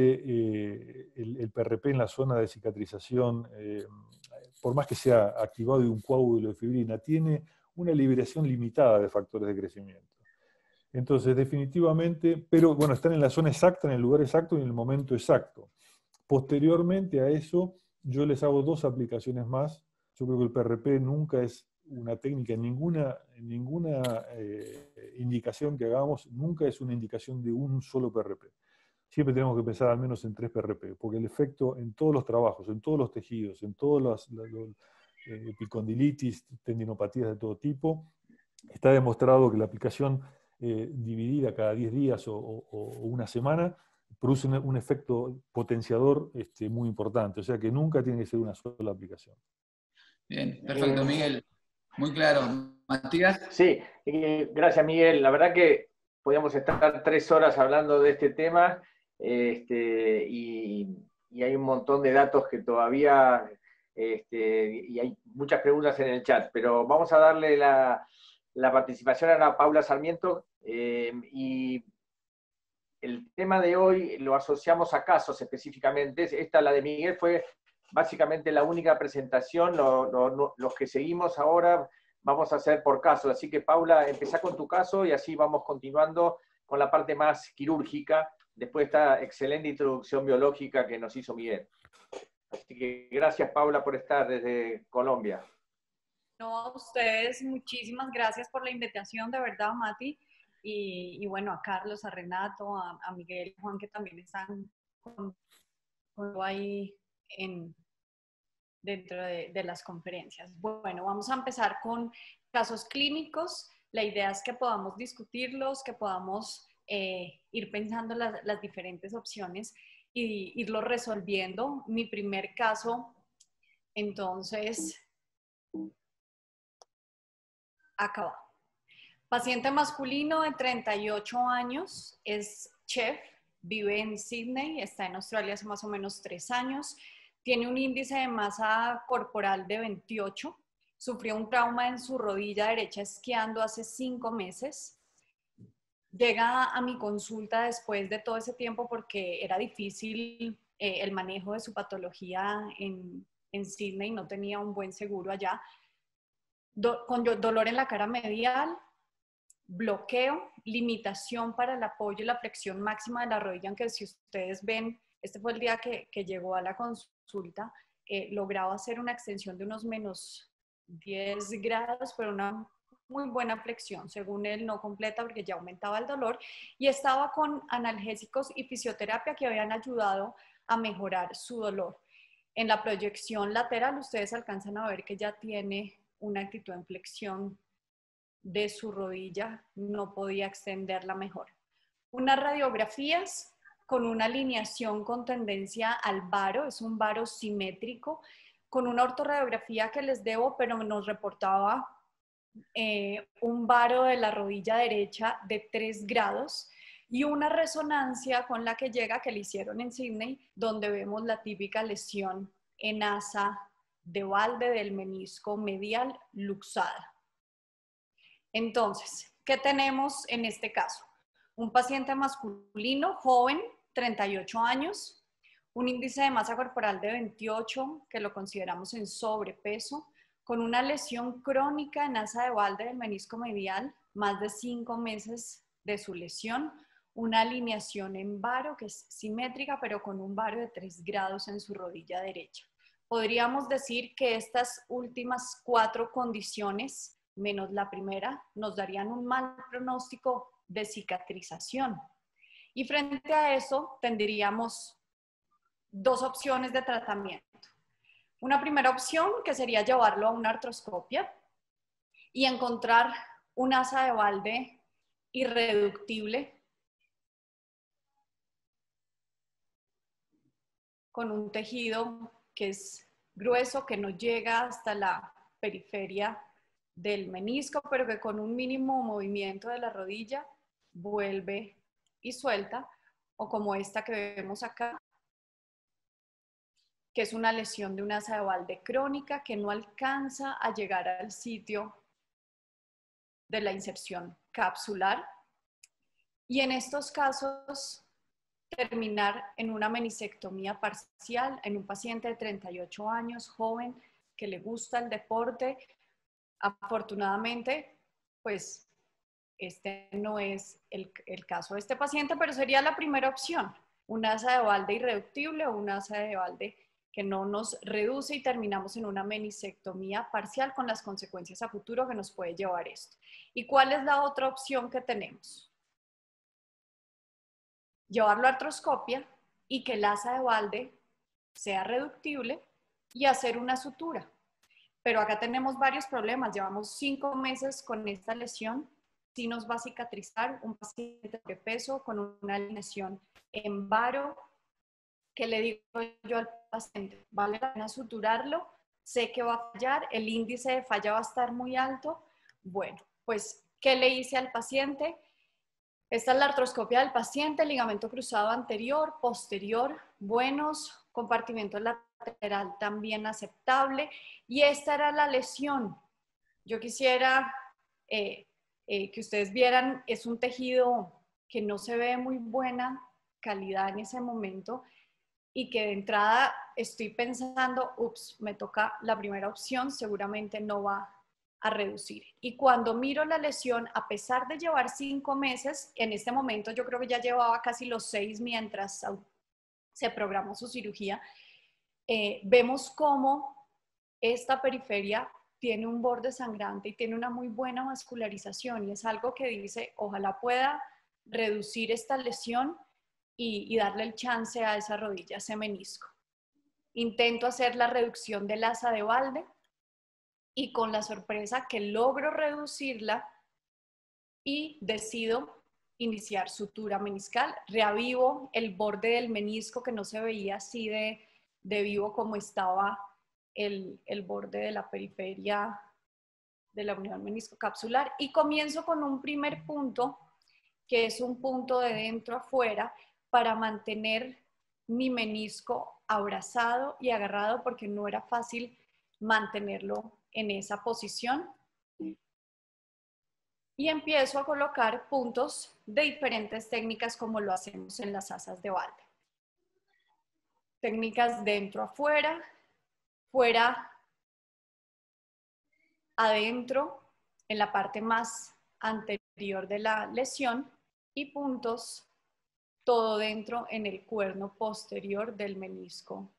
eh, el, el P R P en la zona de cicatrización, eh, por más que sea activado de un coágulo de fibrina, tiene una liberación limitada de factores de crecimiento. Entonces, definitivamente, pero bueno, están en la zona exacta, en el lugar exacto y en el momento exacto. Posteriormente a eso, yo les hago dos aplicaciones más. Yo creo que el P R P nunca es una técnica, en ninguna, en ninguna eh, indicación que hagamos, nunca es una indicación de un solo P R P. Siempre tenemos que pensar al menos en tres P R P, porque el efecto en todos los trabajos, en todos los tejidos, en todas las, las, las eh, epicondilitis, tendinopatías de todo tipo, está demostrado que la aplicación eh, dividida cada diez días o, o, o una semana produce un, un efecto potenciador este, muy importante. O sea que nunca tiene que ser una sola aplicación. Bien, perfecto, Miguel. Muy claro. Matías. Sí, eh, gracias, Miguel. La verdad que podríamos estar tres horas hablando de este tema este, y, y hay un montón de datos que todavía, este, y hay muchas preguntas en el chat, pero vamos a darle la, la participación a la Paula Sarmiento eh, y el tema de hoy lo asociamos a casos específicamente. Esta, la de Miguel, fue básicamente la única presentación. Lo, lo, los que seguimos ahora vamos a hacer por casos. Así que, Paula, empezá con tu caso y así vamos continuando con la parte más quirúrgica, después de esta excelente introducción biológica que nos hizo Miguel. Así que gracias, Paula, por estar desde Colombia. No, a ustedes, muchísimas gracias por la invitación, de verdad, Mati. Y, y bueno, a Carlos, a Renato, a, a Miguel, Juan, que también están con, con ahí en, dentro de, de las conferencias. Bueno, vamos a empezar con casos clínicos. La idea es que podamos discutirlos, que podamos eh, ir pensando las, las diferentes opciones y irlos resolviendo. Mi primer caso, entonces, acá va. Paciente masculino de treinta y ocho años, es chef, vive en Sydney, está en Australia hace más o menos tres años, tiene un índice de masa corporal de veintiocho, sufrió un trauma en su rodilla derecha esquiando hace cinco meses. Llega a mi consulta después de todo ese tiempo porque era difícil eh, el manejo de su patología en, en Sydney, no tenía un buen seguro allá, Do, con dolor en la cara medial, bloqueo, limitación para el apoyo y la flexión máxima de la rodilla, aunque si ustedes ven, este fue el día que, que llegó a la consulta, eh, lograba hacer una extensión de unos menos diez grados, pero una muy buena flexión, según él no completa porque ya aumentaba el dolor, y estaba con analgésicos y fisioterapia que habían ayudado a mejorar su dolor. En la proyección lateral ustedes alcanzan a ver que ya tiene una actitud en flexión de su rodilla, no podía extenderla mejor. Unas radiografías con una alineación con tendencia al varo, es un varo simétrico, con una ortoradiografía que les debo, pero nos reportaba eh, un varo de la rodilla derecha de tres grados y una resonancia con la que llega, que le hicieron en Sydney, donde vemos la típica lesión en asa de balde del menisco medial luxada. Entonces, ¿qué tenemos en este caso? Un paciente masculino, joven, treinta y ocho años, un índice de masa corporal de veintiocho, que lo consideramos en sobrepeso, con una lesión crónica en asa de Walde del menisco medial, más de cinco meses de su lesión, una alineación en varo que es simétrica, pero con un varo de tres grados en su rodilla derecha. Podríamos decir que estas últimas cuatro condiciones, menos la primera, nos darían un mal pronóstico de cicatrización. Y frente a eso tendríamos dos opciones de tratamiento. Una primera opción que sería llevarlo a una artroscopia y encontrar un asa de Walde irreductible con un tejido que es grueso, que no llega hasta la periferia del menisco, pero que con un mínimo movimiento de la rodilla vuelve y suelta, o como esta que vemos acá, que es una lesión de una asa de Walde crónica que no alcanza a llegar al sitio de la inserción capsular. Y en estos casos, terminar en una meniscectomía parcial en un paciente de treinta y ocho años, joven, que le gusta el deporte. Afortunadamente, pues este no es el, el caso de este paciente, pero sería la primera opción, una asa de Walde irreductible o una asa de Walde que no nos reduce y terminamos en una meniscectomía parcial con las consecuencias a futuro que nos puede llevar esto. ¿Y cuál es la otra opción que tenemos? Llevarlo a artroscopia y que el asa de Walde sea reductible y hacer una sutura. Pero acá tenemos varios problemas. Llevamos cinco meses con esta lesión. Sí nos va a cicatrizar un paciente de peso con una lesión en varo. ¿Qué le digo yo al paciente? ¿Vale la pena suturarlo? Sé que va a fallar, el índice de falla va a estar muy alto. Bueno, pues, ¿qué le hice al paciente? Esta es la artroscopia del paciente, ligamento cruzado anterior, posterior, buenos, compartimiento lateral también aceptable. Y esta era la lesión. Yo quisiera eh, eh, que ustedes vieran, es un tejido que no se ve muy buena calidad en ese momento, y que de entrada estoy pensando, ups, me toca la primera opción, seguramente no va a reducir. Y cuando miro la lesión, a pesar de llevar cinco meses, en este momento yo creo que ya llevaba casi los seis mientras se programó su cirugía, eh, vemos cómo esta periferia tiene un borde sangrante y tiene una muy buena vascularización, y es algo que dice, ojalá pueda reducir esta lesión Y, y darle el chance a esa rodilla, a ese menisco. Intento hacer la reducción del asa de Walde y con la sorpresa que logro reducirla y decido iniciar sutura meniscal. Reavivo el borde del menisco que no se veía así de, de vivo como estaba el, el borde de la periferia de la unión menisco-capsular, y comienzo con un primer punto que es un punto de dentro a afuera, para mantener mi menisco abrazado y agarrado, porque no era fácil mantenerlo en esa posición. Y empiezo a colocar puntos de diferentes técnicas como lo hacemos en las asas de Walde. Técnicas dentro afuera, fuera adentro, en la parte más anterior de la lesión, y puntos todo dentro en el cuerno posterior del menisco,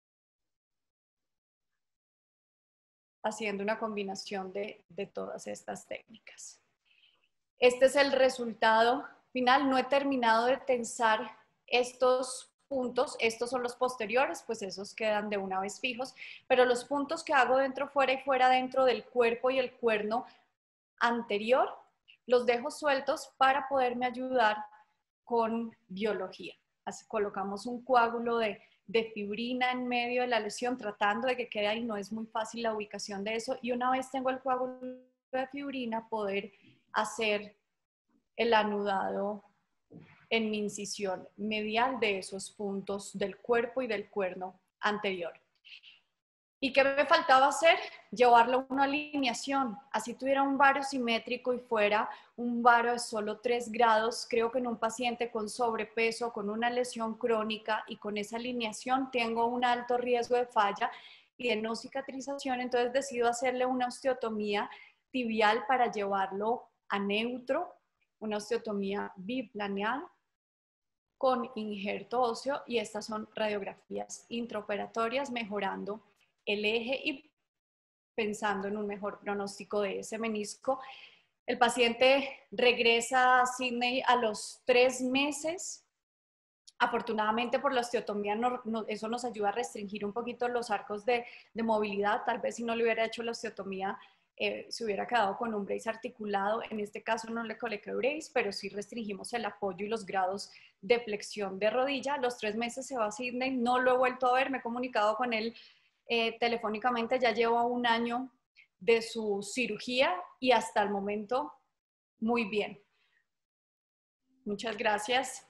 haciendo una combinación de, de todas estas técnicas. Este es el resultado final. No he terminado de tensar estos puntos, estos son los posteriores, pues esos quedan de una vez fijos, pero los puntos que hago dentro, fuera y fuera dentro del cuerpo y el cuerno anterior, los dejo sueltos para poderme ayudar con biología. Así colocamos un coágulo de, de fibrina en medio de la lesión, tratando de que quede ahí. No es muy fácil la ubicación de eso, y una vez tengo el coágulo de fibrina, poder hacer el anudado en mi incisión medial de esos puntos del cuerpo y del cuerno anterior. ¿Y qué me faltaba hacer? Llevarlo a una alineación. Así tuviera un varo simétrico y fuera un varo de solo tres grados, creo que en un paciente con sobrepeso, con una lesión crónica y con esa alineación tengo un alto riesgo de falla, y de no cicatrización, entonces decido hacerle una osteotomía tibial para llevarlo a neutro, una osteotomía biplaneal con injerto óseo, y estas son radiografías intraoperatorias mejorando el eje y pensando en un mejor pronóstico de ese menisco. El paciente regresa a Sydney a los tres meses. Afortunadamente por la osteotomía no, no, eso nos ayuda a restringir un poquito los arcos de, de movilidad. Tal vez si no le hubiera hecho la osteotomía eh, se hubiera quedado con un brace articulado. En este caso no le coloqué brace, pero sí restringimos el apoyo y los grados de flexión de rodilla. A los tres meses se va a Sydney, no lo he vuelto a ver, me he comunicado con él eh, telefónicamente, ya llevo un año de su cirugía y hasta el momento muy bien. Muchas gracias.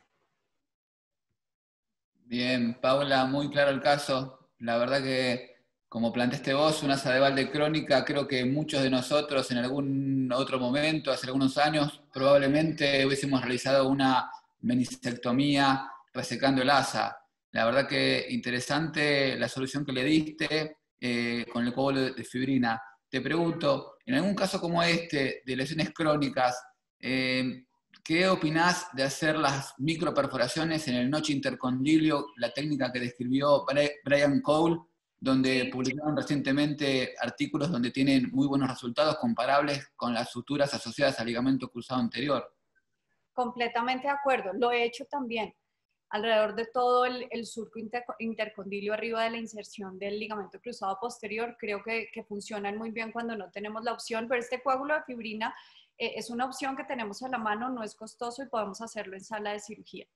Bien, Paula, muy claro el caso. La verdad que, como planteaste vos, una asa de balde crónica, creo que muchos de nosotros en algún otro momento, hace algunos años, probablemente hubiésemos realizado una meniscectomía resecando el asa. La verdad que interesante la solución que le diste eh, con el coágulo de fibrina. Te pregunto, en algún caso como este, de lesiones crónicas, eh, ¿qué opinás de hacer las microperforaciones en el noche intercondilio, la técnica que describió Brian Cole, donde Sí. publicaron recientemente artículos donde tienen muy buenos resultados comparables con las suturas asociadas al ligamento cruzado anterior? Completamente de acuerdo, lo he hecho también alrededor de todo el, el surco inter, intercondilio arriba de la inserción del ligamento cruzado posterior. Creo que, que funcionan muy bien cuando no tenemos la opción, pero este coágulo de fibrina eh, es una opción que tenemos a la mano, no es costoso y podemos hacerlo en sala de cirugía,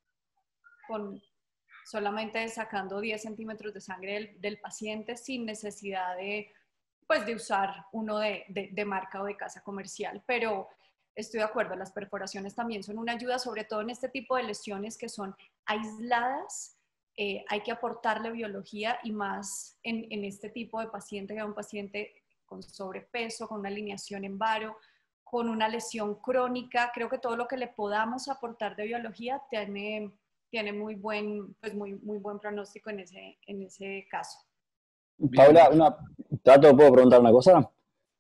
con solamente sacando diez centímetros de sangre del, del paciente sin necesidad de, pues, de usar uno de, de, de marca o de casa comercial, pero estoy de acuerdo, las perforaciones también son una ayuda, sobre todo en este tipo de lesiones que son aisladas. Eh, hay que aportarle biología y más en, en este tipo de paciente, que es un paciente con sobrepeso, con una alineación en varo, con una lesión crónica. Creo que todo lo que le podamos aportar de biología tiene, tiene muy, buen, pues muy, muy buen pronóstico en ese, en ese caso. Bien. Paula, una, ¿trato, puedo preguntar una cosa?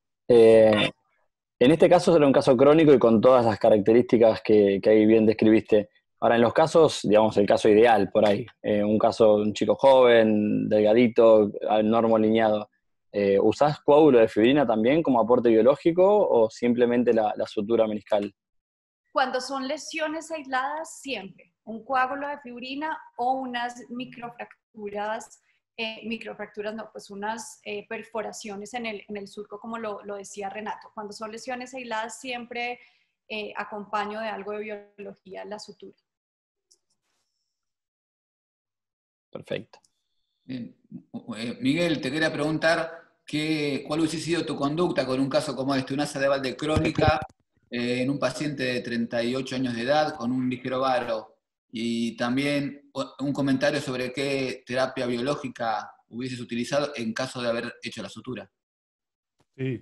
Eh, en este caso será un caso crónico y con todas las características que, que ahí bien describiste. Ahora, en los casos, digamos, el caso ideal por ahí, eh, un caso de un chico joven, delgadito, normo alineado, eh, ¿usás coágulo de fibrina también como aporte biológico o simplemente la, la sutura meniscal? Cuando son lesiones aisladas, siempre un coágulo de fibrina o unas microfracturas, eh, microfracturas no, pues unas eh, perforaciones en el, en el surco, como lo, lo decía Renato. Cuando son lesiones aisladas, siempre eh, acompaño de algo de biología en la sutura. Perfecto. Bien. Miguel, te quería preguntar qué, cuál hubiese sido tu conducta con un caso como este, una asa de balde crónica eh, en un paciente de treinta y ocho años de edad con un ligero varo, y también un comentario sobre qué terapia biológica hubieses utilizado en caso de haber hecho la sutura. Sí.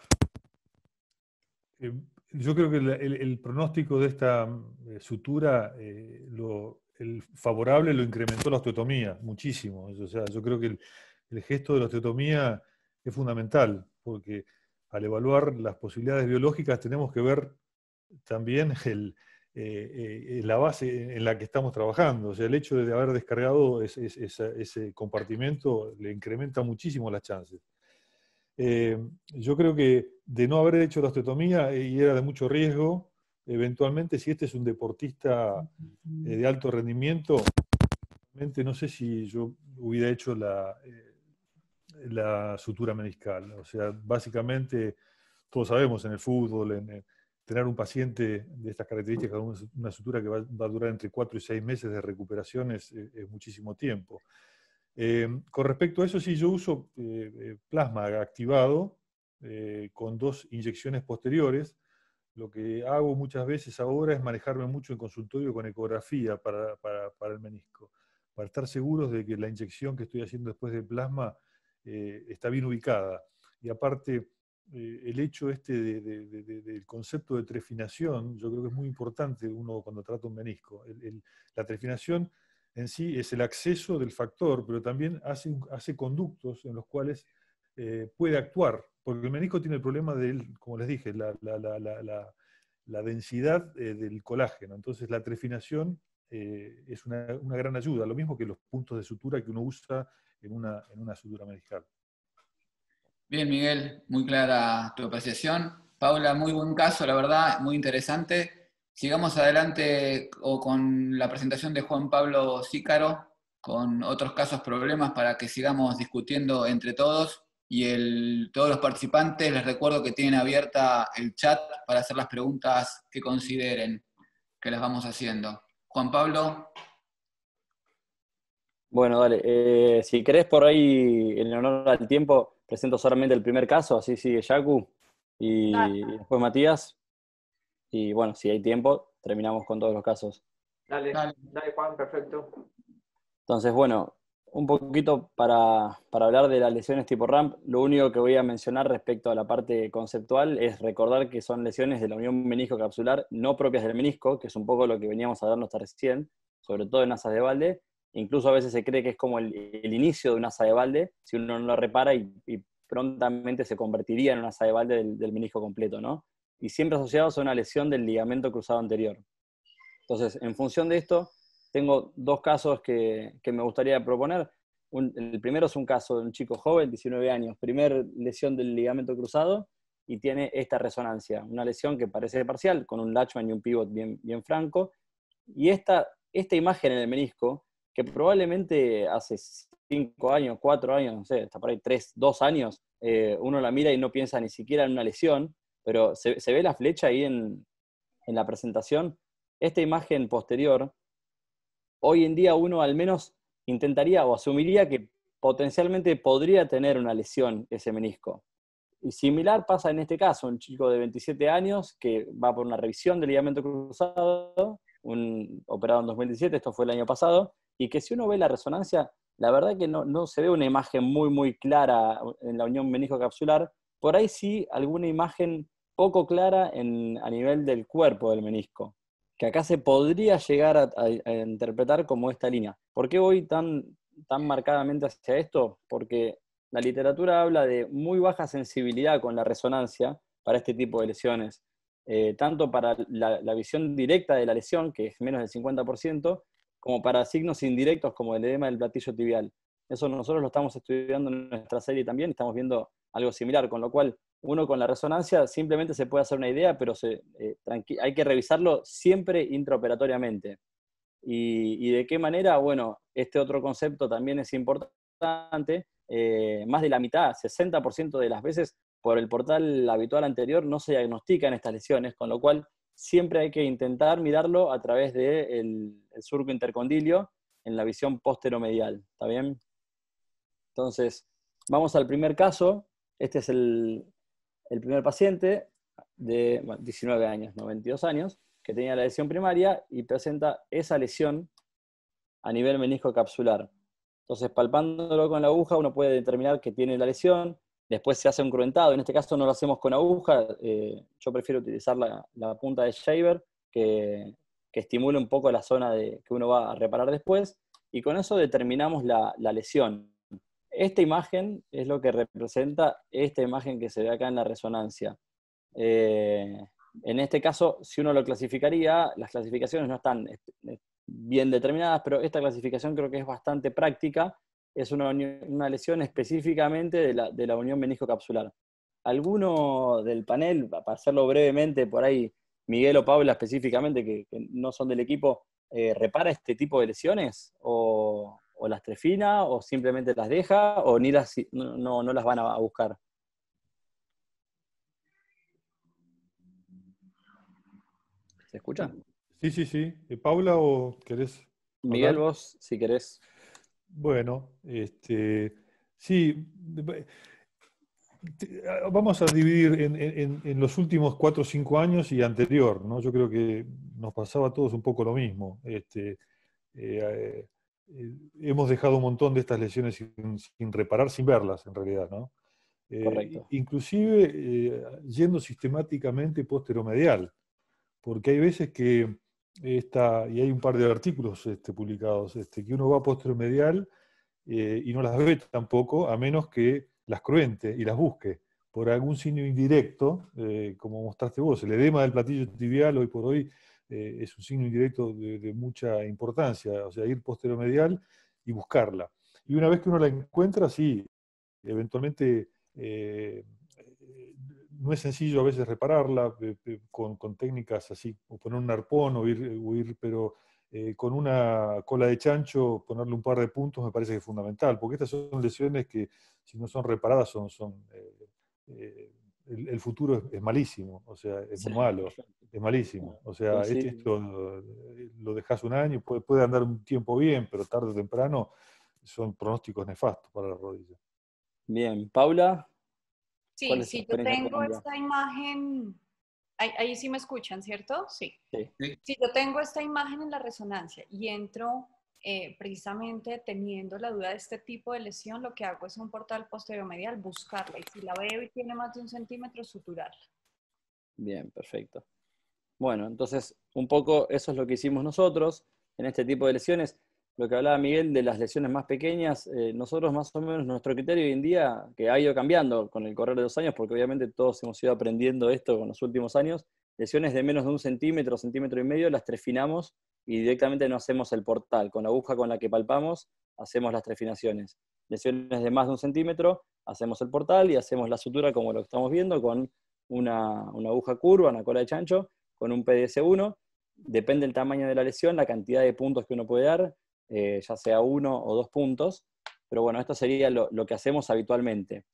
Eh, yo creo que el, el, el pronóstico de esta eh, sutura, eh, lo, el favorable lo incrementó la osteotomía muchísimo. O sea, yo creo que el, el gesto de la osteotomía es fundamental, porque al evaluar las posibilidades biológicas tenemos que ver también el, eh, eh, la base en la que estamos trabajando. O sea, el hecho de haber descargado ese, ese, ese compartimento le incrementa muchísimo las chances. Eh, yo creo que de no haber hecho la osteotomía, y era de mucho riesgo, eventualmente si este es un deportista eh, de alto rendimiento, no sé si yo hubiera hecho la, eh, la sutura meniscal. O sea, básicamente, todos sabemos en el fútbol, en, en tener un paciente de estas características, una, una sutura que va, va a durar entre cuatro y seis meses de recuperación es, es muchísimo tiempo. Eh, con respecto a eso, sí, yo uso eh, plasma activado eh, con dos inyecciones posteriores. Lo que hago muchas veces ahora es manejarme mucho en consultorio con ecografía para, para, para el menisco, para estar seguros de que la inyección que estoy haciendo después del plasma eh, está bien ubicada. Y aparte, eh, el hecho este de, de, de, de, del concepto de trefinación, yo creo que es muy importante uno cuando trata un menisco. El, el, la trefinación en sí es el acceso del factor, pero también hace, hace conductos en los cuales eh, puede actuar, porque el menisco tiene el problema del, como les dije, la, la, la, la, la, la densidad eh, del colágeno. Entonces la trefinación eh, es una, una gran ayuda, lo mismo que los puntos de sutura que uno usa en una, en una sutura meniscal. Bien, Miguel, muy clara tu apreciación. Paula, muy buen caso, la verdad, muy interesante. Sigamos adelante o con la presentación de Juan Pablo Sícaro, con otros casos, problemas, para que sigamos discutiendo entre todos. Y el, todos los participantes, les recuerdo que tienen abierta el chat para hacer las preguntas que consideren que las vamos haciendo. Juan Pablo. Bueno, dale. Eh, si querés por ahí, en honor al tiempo, presento solamente el primer caso, así sigue Yacu, y Dale. después Matías. Y bueno, si hay tiempo, terminamos con todos los casos. Dale, Dale. dale Juan, perfecto. Entonces, bueno, un poquito para, para hablar de las lesiones tipo ramp, lo único que voy a mencionar respecto a la parte conceptual es recordar que son lesiones de la unión menisco-capsular no propias del menisco, que es un poco lo que veníamos a darnos hasta recién, sobre todo en asas de balde. Incluso a veces se cree que es como el, el inicio de un asa de balde, si uno no lo repara, y, y prontamente se convertiría en un asa de balde del, del menisco completo, ¿no? Y siempre asociados a una lesión del ligamento cruzado anterior. Entonces, en función de esto, tengo dos casos que, que me gustaría proponer. Un, el primero es un caso de un chico joven, diecinueve años, primer lesión del ligamento cruzado, y tiene esta resonancia, una lesión que parece parcial, con un latchman y un pivot bien, bien franco. Y esta, esta imagen en el menisco, que probablemente hace cinco años, cuatro años, no sé, hasta por ahí tres, dos años, eh, uno la mira y no piensa ni siquiera en una lesión, pero se, se ve la flecha ahí en, en la presentación. Esta imagen posterior, hoy en día uno al menos intentaría o asumiría que potencialmente podría tener una lesión ese menisco. Y similar pasa en este caso, un chico de veintisiete años que va por una revisión del ligamento cruzado, un, operado en dos mil diecisiete, esto fue el año pasado, y que si uno ve la resonancia, la verdad que no, no se ve una imagen muy, muy clara en la unión menisco-capsular, por ahí sí alguna imagen poco clara en, a nivel del cuerpo del menisco, que acá se podría llegar a, a, a interpretar como esta línea. ¿Por qué voy tan, tan marcadamente hacia esto? Porque la literatura habla de muy baja sensibilidad con la resonancia para este tipo de lesiones, eh, tanto para la, la visión directa de la lesión, que es menos del cincuenta por ciento, como para signos indirectos como el edema del platillo tibial. Eso nosotros lo estamos estudiando en nuestra serie también, estamos viendo algo similar, con lo cual uno con la resonancia simplemente se puede hacer una idea, pero se, eh, hay que revisarlo siempre intraoperatoriamente. Y, y de qué manera, bueno, este otro concepto también es importante. Eh, más de la mitad, sesenta por ciento de las veces, por el portal habitual anterior no se diagnostican estas lesiones, con lo cual siempre hay que intentar mirarlo a través del de surco intercondilio en la visión posteromedial, ¿está bien? Entonces, vamos al primer caso. Este es el, el primer paciente de bueno, diecinueve años, no veintidós años, que tenía la lesión primaria y presenta esa lesión a nivel menisco capsular. Entonces, palpándolo con la aguja, uno puede determinar que tiene la lesión. Después se hace un cruentado. En este caso no lo hacemos con aguja. Eh, yo prefiero utilizar la, la punta de shaver, que, que estimule un poco la zona de, que uno va a reparar después. Y con eso determinamos la, la lesión. Esta imagen es lo que representa esta imagen que se ve acá en la resonancia. Eh, en este caso, si uno lo clasificaría, las clasificaciones no están bien determinadas, pero esta clasificación creo que es bastante práctica. Es una, una lesión específicamente de la, de la unión menisco-capsular. ¿Alguno del panel, para hacerlo brevemente, por ahí, Miguel o Paula específicamente, que, que no son del equipo, eh, repara este tipo de lesiones? ¿O, o las trefina? ¿O simplemente las deja? ¿O ni las, no, no, no las van a buscar? ¿Se escucha? Sí, sí, sí. ¿Paula o querés Miguel, hablar? vos, si querés. Bueno, este, sí, vamos a dividir en, en, en los últimos cuatro o cinco años y anterior, ¿no? Yo creo que nos pasaba a todos un poco lo mismo. Este, eh, eh, hemos dejado un montón de estas lesiones sin, sin reparar, sin verlas en realidad, ¿no? Eh, Correcto. Inclusive eh, yendo sistemáticamente posteromedial, porque hay veces que esta, y hay un par de artículos este, publicados, este, que uno va posteromedial eh, y no las ve tampoco, a menos que las cruente y las busque por algún signo indirecto, eh, como mostraste vos. El edema del platillo tibial hoy por hoy eh, es un signo indirecto de, de mucha importancia, o sea, ir posteromedial y buscarla. Y una vez que uno la encuentra, sí, eventualmente eh, no es sencillo a veces repararla eh, eh, con, con técnicas así, o poner un arpón o ir, o ir pero eh, con una cola de chancho, ponerle un par de puntos me parece que es fundamental, porque estas son lesiones que si no son reparadas son... son eh, eh, el, el futuro es, es malísimo, o sea, es Sí, muy malo, perfecto. es malísimo. O sea, este, Coincido. esto lo, lo dejas un año, puede, puede andar un tiempo bien, pero tarde o temprano son pronósticos nefastos para la rodilla. Bien, Paula, ¿cuál Sí, es tu si yo experiencia tengo clínica? esta imagen, ahí, ahí sí me escuchan, ¿cierto? Sí. Sí. Sí. Si yo tengo esta imagen en la resonancia y entro eh, precisamente teniendo la duda de este tipo de lesión, lo que hago es un portal posteromedial, buscarla, y si la veo y tiene más de un centímetro, suturarla. Bien, perfecto. Bueno, entonces un poco eso es lo que hicimos nosotros en este tipo de lesiones. Lo que hablaba Miguel de las lesiones más pequeñas, eh, nosotros más o menos nuestro criterio hoy en día, que ha ido cambiando con el correr de los años, porque obviamente todos hemos ido aprendiendo esto con los últimos años, lesiones de menos de un centímetro, centímetro y medio, las trefinamos y directamente no hacemos el portal. Con la aguja con la que palpamos, hacemos las trefinaciones. Lesiones de más de un centímetro, hacemos el portal y hacemos la sutura como lo que estamos viendo, con una, una aguja curva, una cola de chancho, con un P D S uno, depende del tamaño de la lesión, la cantidad de puntos que uno puede dar, eh, ya sea uno o dos puntos, pero bueno, esto sería lo, lo que hacemos habitualmente.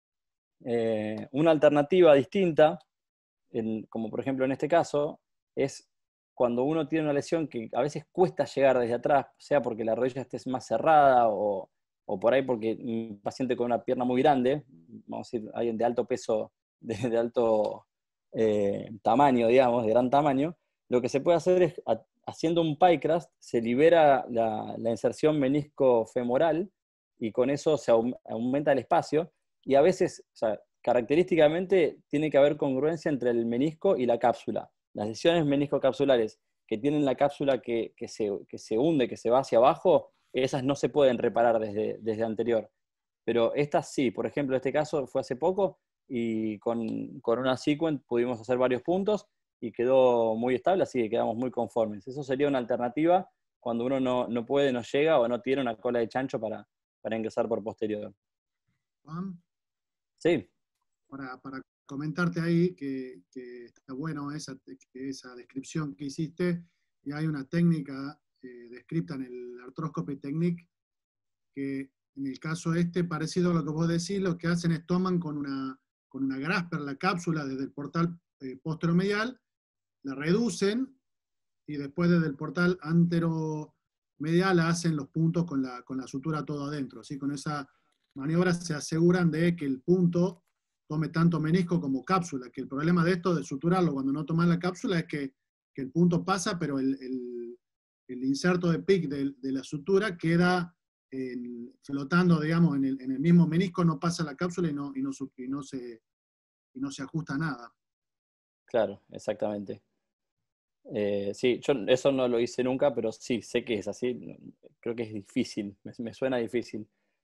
Eh, una alternativa distinta, en, como por ejemplo en este caso, es cuando uno tiene una lesión que a veces cuesta llegar desde atrás, sea porque la rodilla esté más cerrada o, o por ahí porque un paciente con una pierna muy grande, vamos a decir, alguien de alto peso, de, de alto eh, tamaño, digamos, de gran tamaño, lo que se puede hacer es, a, haciendo un pie-crust, se libera la, la inserción menisco-femoral y con eso se aum, aumenta el espacio y a veces, o sea, característicamente tiene que haber congruencia entre el menisco y la cápsula. Las lesiones meniscocapsulares que tienen la cápsula que, que, se, que se hunde, que se va hacia abajo, esas no se pueden reparar desde, desde anterior. Pero estas sí, por ejemplo, este caso fue hace poco y con, con una sequent pudimos hacer varios puntos y quedó muy estable, así que quedamos muy conformes. Eso sería una alternativa cuando uno no, no puede, no llega o no tiene una cola de chancho para, para ingresar por posterior. Juan, Sí. para, para comentarte ahí que, que está bueno esa, esa descripción que hiciste, y hay una técnica eh, descrita en el Arthroscopy Technique que en el caso este, parecido a lo que vos decís, lo que hacen es toman con una, con una grasper la cápsula desde el portal eh, posteromedial, la reducen y después desde el portal anteromedial hacen los puntos con la, con la sutura todo adentro. ¿Sí? Con esa maniobra se aseguran de que el punto tome tanto menisco como cápsula, que el problema de esto, de suturarlo cuando no toman la cápsula, es que, que el punto pasa, pero el, el, el inserto de pic de, de la sutura queda en, flotando, digamos, en el, en el mismo menisco, no pasa la cápsula y no, y no, y no, se, y no se ajusta nada. Claro, exactamente. Eh, sí, yo eso no lo hice nunca, pero sí, sé que es así. Creo que es difícil, me, me suena difícil.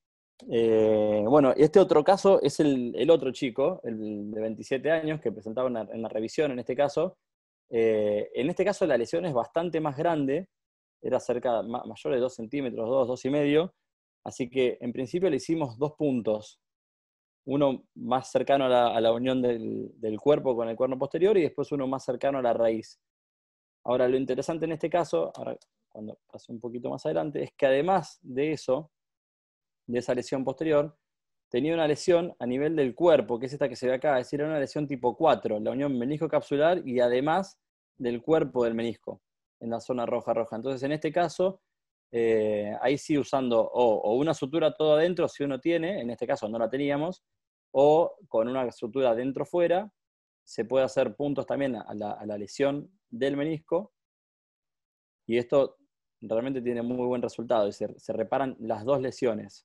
Eh, bueno, este otro caso es el, el otro chico, el de veintisiete años, que presentaba una, en la revisión en este caso. Eh, en este caso la lesión es bastante más grande, era cerca, mayor de dos centímetros, dos, dos y medio, así que en principio le hicimos dos puntos, uno más cercano a la, a la unión del, del cuerpo con el cuerno posterior y después uno más cercano a la raíz. Ahora, lo interesante en este caso, ahora cuando pase un poquito más adelante, es que además de eso, de esa lesión posterior, tenía una lesión a nivel del cuerpo, que es esta que se ve acá, es decir, era una lesión tipo cuatro, la unión menisco-capsular y además del cuerpo del menisco, en la zona roja roja. Entonces, en este caso, eh, ahí sí usando o, o una sutura todo adentro, si uno tiene, en este caso no la teníamos, o con una sutura dentro-fuera, se puede hacer puntos también a la, a la lesión del menisco, y esto realmente tiene muy buen resultado, y se, se reparan las dos lesiones.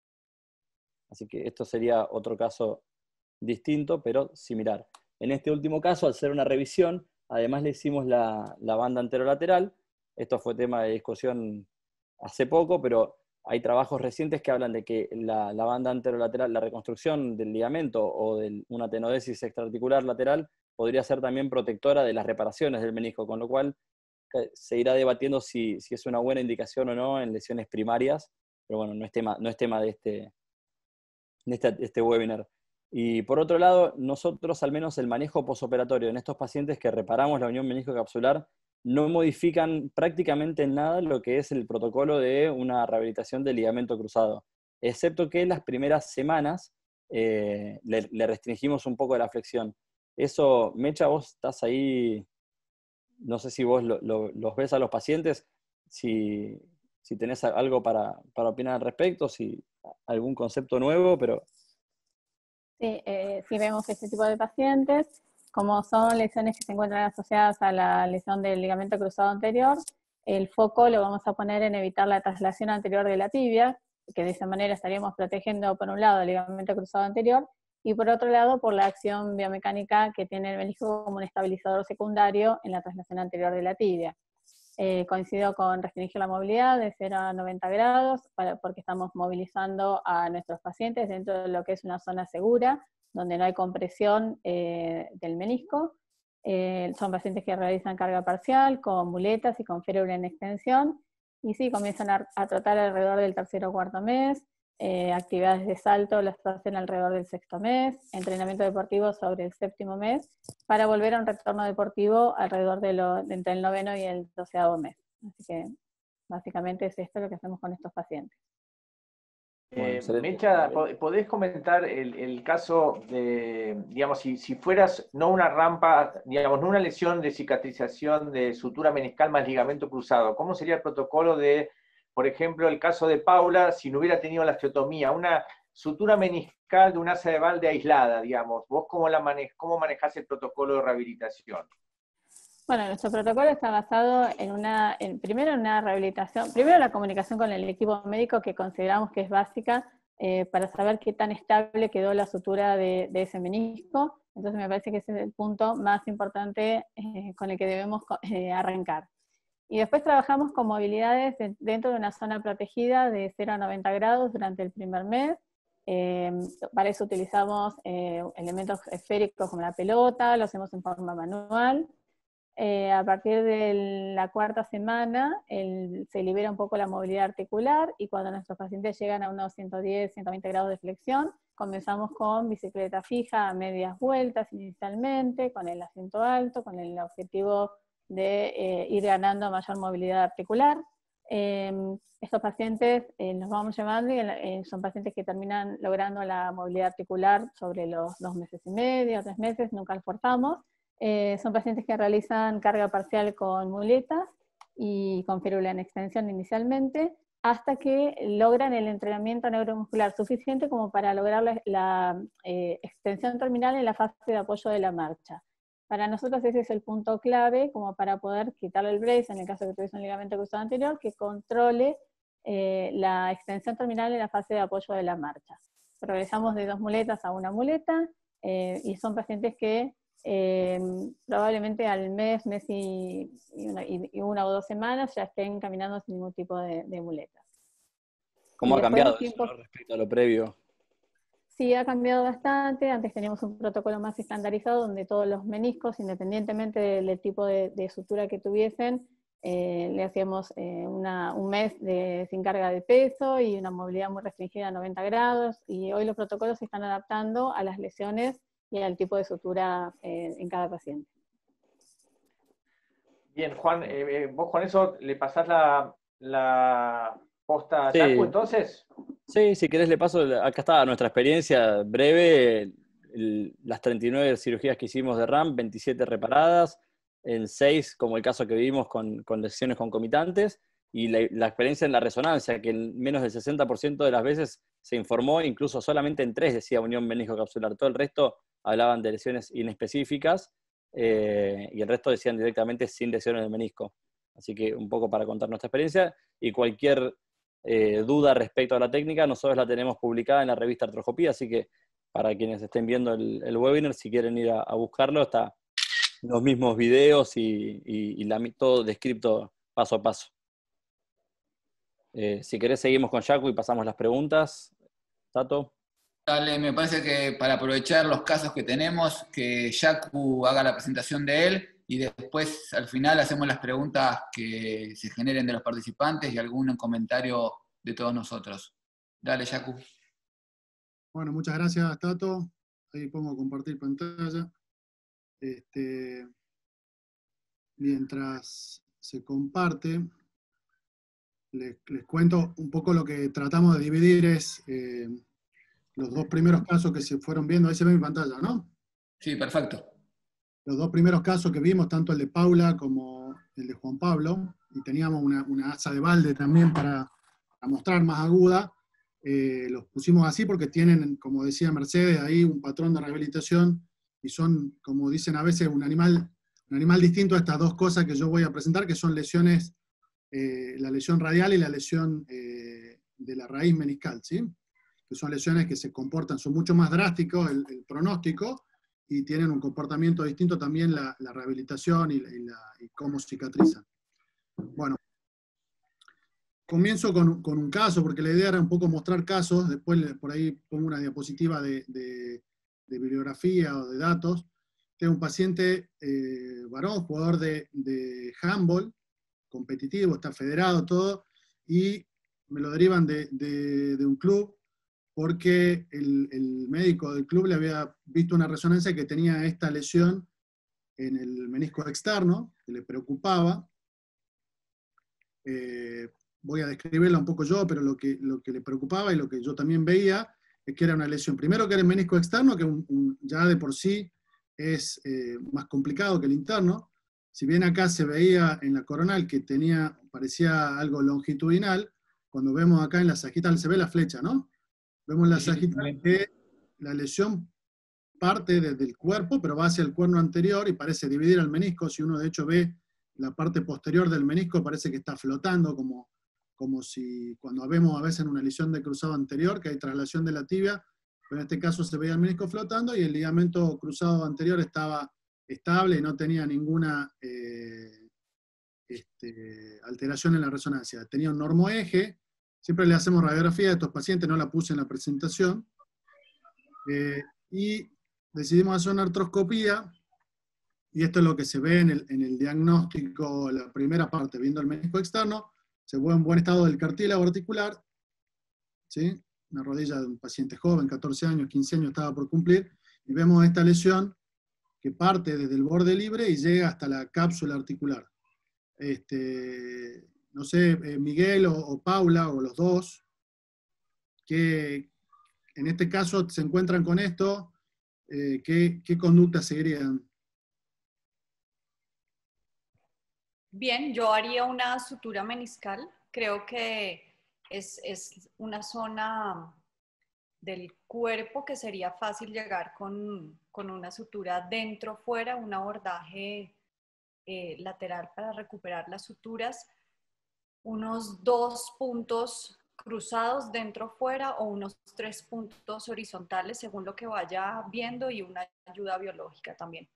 Así que esto sería otro caso distinto, pero similar. En este último caso, al ser una revisión, Además le hicimos la, la banda anterolateral. Esto fue tema de discusión hace poco, pero hay trabajos recientes que hablan de que la, la banda anterolateral, la reconstrucción del ligamento o de una tenodesis extraarticular lateral podría ser también protectora de las reparaciones del menisco, con lo cual se irá debatiendo si, si es una buena indicación o no en lesiones primarias, pero bueno, no es tema, no es tema de, este, de, este, de este webinar. Y por otro lado, nosotros al menos el manejo posoperatorio en estos pacientes que reparamos la unión menisco-capsular no modifican prácticamente en nada lo que es el protocolo de una rehabilitación del ligamento cruzado, excepto que las primeras semanas eh, le, le restringimos un poco la flexión. Eso, Mecha, vos estás ahí, no sé si vos lo, lo, los ves a los pacientes, si, si tenés algo para, para opinar al respecto, si algún concepto nuevo, pero... Sí, eh, sí vemos este tipo de pacientes. Como son lesiones que se encuentran asociadas a la lesión del ligamento cruzado anterior, el foco lo vamos a poner en evitar la traslación anterior de la tibia, que de esa manera estaríamos protegiendo por un lado el ligamento cruzado anterior, y por otro lado por la acción biomecánica que tiene el menisco como un estabilizador secundario en la traslación anterior de la tibia. Eh, coincido con restringir la movilidad de cero a noventa grados, para, porque estamos movilizando a nuestros pacientes dentro de lo que es una zona segura, donde no hay compresión eh, del menisco. Eh, son pacientes que realizan carga parcial, con muletas y con férula en extensión, y sí, comienzan a, a tratar alrededor del tercer o cuarto mes, eh, actividades de salto las hacen alrededor del sexto mes, entrenamiento deportivo sobre el séptimo mes, para volver a un retorno deportivo alrededor de, lo, de entre el noveno y el doceavo mes. Así que básicamente es esto lo que hacemos con estos pacientes. Eh, Mecha, ¿podés comentar el, el caso de, digamos, si, si fueras no una rampa, digamos, no una lesión de cicatrización de sutura meniscal más ligamento cruzado? ¿Cómo sería el protocolo de, por ejemplo, el caso de Paula, si no hubiera tenido la osteotomía, una sutura meniscal de un asa de balde aislada, digamos? ¿Vos cómo, la mane cómo manejás el protocolo de rehabilitación? Bueno, nuestro protocolo está basado en una, en, primero en una rehabilitación, primero la comunicación con el equipo médico que consideramos que es básica eh, para saber qué tan estable quedó la sutura de, de ese menisco. Entonces me parece que ese es el punto más importante eh, con el que debemos eh, arrancar. Y después trabajamos con movilidades de, dentro de una zona protegida de cero a noventa grados durante el primer mes. Eh, para eso utilizamos eh, elementos esféricos como la pelota, lo hacemos en forma manual. Eh, a partir de la cuarta semana el, se libera un poco la movilidad articular, y cuando nuestros pacientes llegan a unos ciento diez, ciento veinte grados de flexión, comenzamos con bicicleta fija a medias vueltas inicialmente, con el asiento alto, con el objetivo de eh, ir ganando mayor movilidad articular. Eh, estos pacientes eh, los vamos llevando y eh, son pacientes que terminan logrando la movilidad articular sobre los dos meses y medio, tres meses, nunca los forzamos. Eh, son pacientes que realizan carga parcial con muletas y con férula en extensión inicialmente, hasta que logran el entrenamiento neuromuscular suficiente como para lograr la, la eh, extensión terminal en la fase de apoyo de la marcha. Para nosotros ese es el punto clave como para poder quitarle el brace, en el caso de que tuviese un ligamento cruzado anterior, que controle eh, la extensión terminal en la fase de apoyo de la marcha. Progresamos de dos muletas a una muleta, eh, y son pacientes que Eh, probablemente al mes, mes y, y, una, y una o dos semanas ya estén caminando sin ningún tipo de, de muletas. ¿Cómo ha cambiado eso, tiempos, ¿no? respecto a lo previo? Sí, ha cambiado bastante. Antes teníamos un protocolo más estandarizado donde todos los meniscos, independientemente del, del tipo de, de sutura que tuviesen, eh, le hacíamos eh, una, un mes de, sin carga de peso y una movilidad muy restringida a noventa grados, y hoy los protocolos se están adaptando a las lesiones y al tipo de sutura eh, en cada paciente. Bien, Juan, eh, vos con eso le pasás la, la posta a sí. Yacu, entonces. Sí, si querés le paso, acá está nuestra experiencia breve, el, las treinta y nueve cirugías que hicimos de RAM, veintisiete reparadas, en seis, como el caso que vimos con, con lesiones concomitantes, y la, la experiencia en la resonancia, que en menos del sesenta por ciento de las veces se informó, incluso solamente en tres decía unión menisco-capsular, todo el resto hablaban de lesiones inespecíficas, eh, y el resto decían directamente sin lesiones del menisco. Así que un poco para contar nuestra experiencia, y cualquier eh, duda respecto a la técnica, nosotros la tenemos publicada en la revista Artroscopía, así que para quienes estén viendo el, el webinar, si quieren ir a, a buscarlo, está los mismos videos y, y, y la, todo descrito paso a paso. Eh, si querés seguimos con Yaku y pasamos las preguntas. Tato. Dale, me parece que para aprovechar los casos que tenemos, que Yaku haga la presentación de él y después al final hacemos las preguntas que se generen de los participantes y algún comentario de todos nosotros. Dale, Yaku. Bueno, muchas gracias, Tato. Ahí pongo compartir pantalla. Este, mientras se comparte, les, les cuento un poco lo que tratamos de dividir es eh, los dos primeros casos que se fueron viendo. Ahí se ve mi pantalla, ¿no? Sí, perfecto. Los dos primeros casos que vimos, tanto el de Paula como el de Juan Pablo, y teníamos una, una asa de balde también para, para mostrar más aguda, eh, los pusimos así porque tienen, como decía Mercedes, ahí un patrón de rehabilitación, y son, como dicen a veces, un animal, un animal distinto a estas dos cosas que yo voy a presentar, que son lesiones, eh, la lesión radial y la lesión eh, de la raíz meniscal, ¿sí? Que son lesiones que se comportan, son mucho más drásticos el, el pronóstico, y tienen un comportamiento distinto también la, la rehabilitación y, y, la, y cómo cicatrizan. Bueno, comienzo con, con un caso, porque la idea era un poco mostrar casos, después por ahí pongo una diapositiva de, de, de bibliografía o de datos. Tengo un paciente eh, varón, jugador de, de handball, competitivo, está federado, todo, y me lo derivan de, de, de un club, porque el, el médico del club le había visto una resonancia que tenía esta lesión en el menisco externo, que le preocupaba. Eh, voy a describirla un poco yo, pero lo que, lo que le preocupaba y lo que yo también veía es que era una lesión, primero que era el menisco externo, que un, un, ya de por sí es eh, más complicado que el interno. Si bien acá se veía en la coronal que tenía, parecía algo longitudinal, cuando vemos acá en la sagital se ve la flecha, ¿no? Vemos en la sagital que la lesión parte desde el cuerpo, pero va hacia el cuerno anterior y parece dividir al menisco. Si uno de hecho ve la parte posterior del menisco, parece que está flotando, como, como si cuando vemos a veces en una lesión de cruzado anterior, que hay traslación de la tibia, pero en este caso se veía el menisco flotando y el ligamento cruzado anterior estaba estable y no tenía ninguna eh, este, alteración en la resonancia. Tenía un normoeje. Siempre le hacemos radiografía a estos pacientes, no la puse en la presentación. Eh, y decidimos hacer una artroscopía, y esto es lo que se ve en el, en el diagnóstico, la primera parte, viendo el menisco externo, se ve en buen estado del cartílago articular, ¿sí? Una rodilla de un paciente joven, catorce años, quince años, estaba por cumplir, y vemos esta lesión que parte desde el borde libre y llega hasta la cápsula articular. Este, no sé, eh, Miguel o, o Paula, o los dos, que en este caso se encuentran con esto, eh, ¿qué, qué conductas seguirían? Bien, yo haría una sutura meniscal. Creo que es, es una zona del cuerpo que sería fácil llegar con, con una sutura dentro, fuera, un abordaje eh, lateral para recuperar las suturas, unos dos puntos cruzados dentro, fuera, o unos tres puntos horizontales según lo que vaya viendo, y una ayuda biológica también.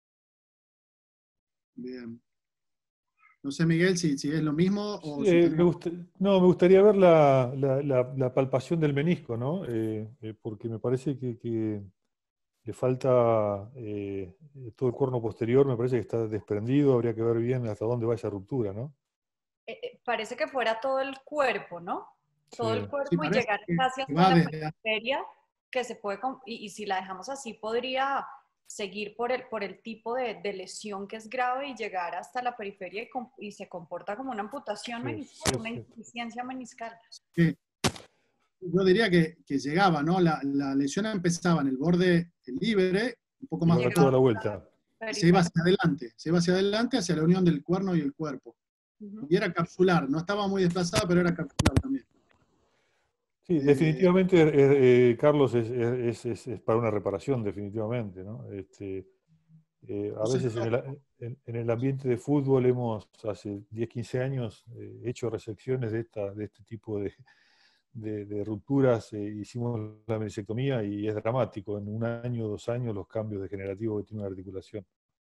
Bien. No sé, Miguel, si, si es lo mismo o Sí, si eh, tenés... me gusta, no, me gustaría ver la, la, la, la palpación del menisco, ¿no? Eh, eh, porque me parece que, que le falta eh, todo el cuerno posterior, me parece que está desprendido, habría que ver bien hasta dónde va esa ruptura, ¿no? Eh, eh, parece que fuera todo el cuerpo, ¿no? Sí. Todo el Sí, cuerpo y parece llegar que casi hasta va la desde... periferia, que se puede, y, y si la dejamos así, podría seguir por el, por el tipo de, de lesión que es grave y llegar hasta la periferia y, com, y se comporta como una amputación Sí, meniscal, sí, una sí. insuficiencia meniscal. Sí. Yo diría que, que llegaba, ¿no? La, la lesión empezaba en el borde libre, un poco Y más va toda la profundo, vuelta. se iba hacia adelante, se iba hacia adelante, hacia la unión del cuerno y el cuerpo. Uh-huh. Y era capsular, no estaba muy desplazada, pero era capsular también. Sí, Eh, definitivamente, eh, eh, Carlos, es, es, es, es para una reparación, definitivamente, ¿no? Este, eh, a entonces, veces en el, en, en el ambiente de fútbol hemos, hace diez, quince años, eh, hecho resecciones de, esta, de este tipo de, de, de rupturas, eh, hicimos la meniscectomía y es dramático, en un año o dos años los cambios degenerativos que tiene una articulación.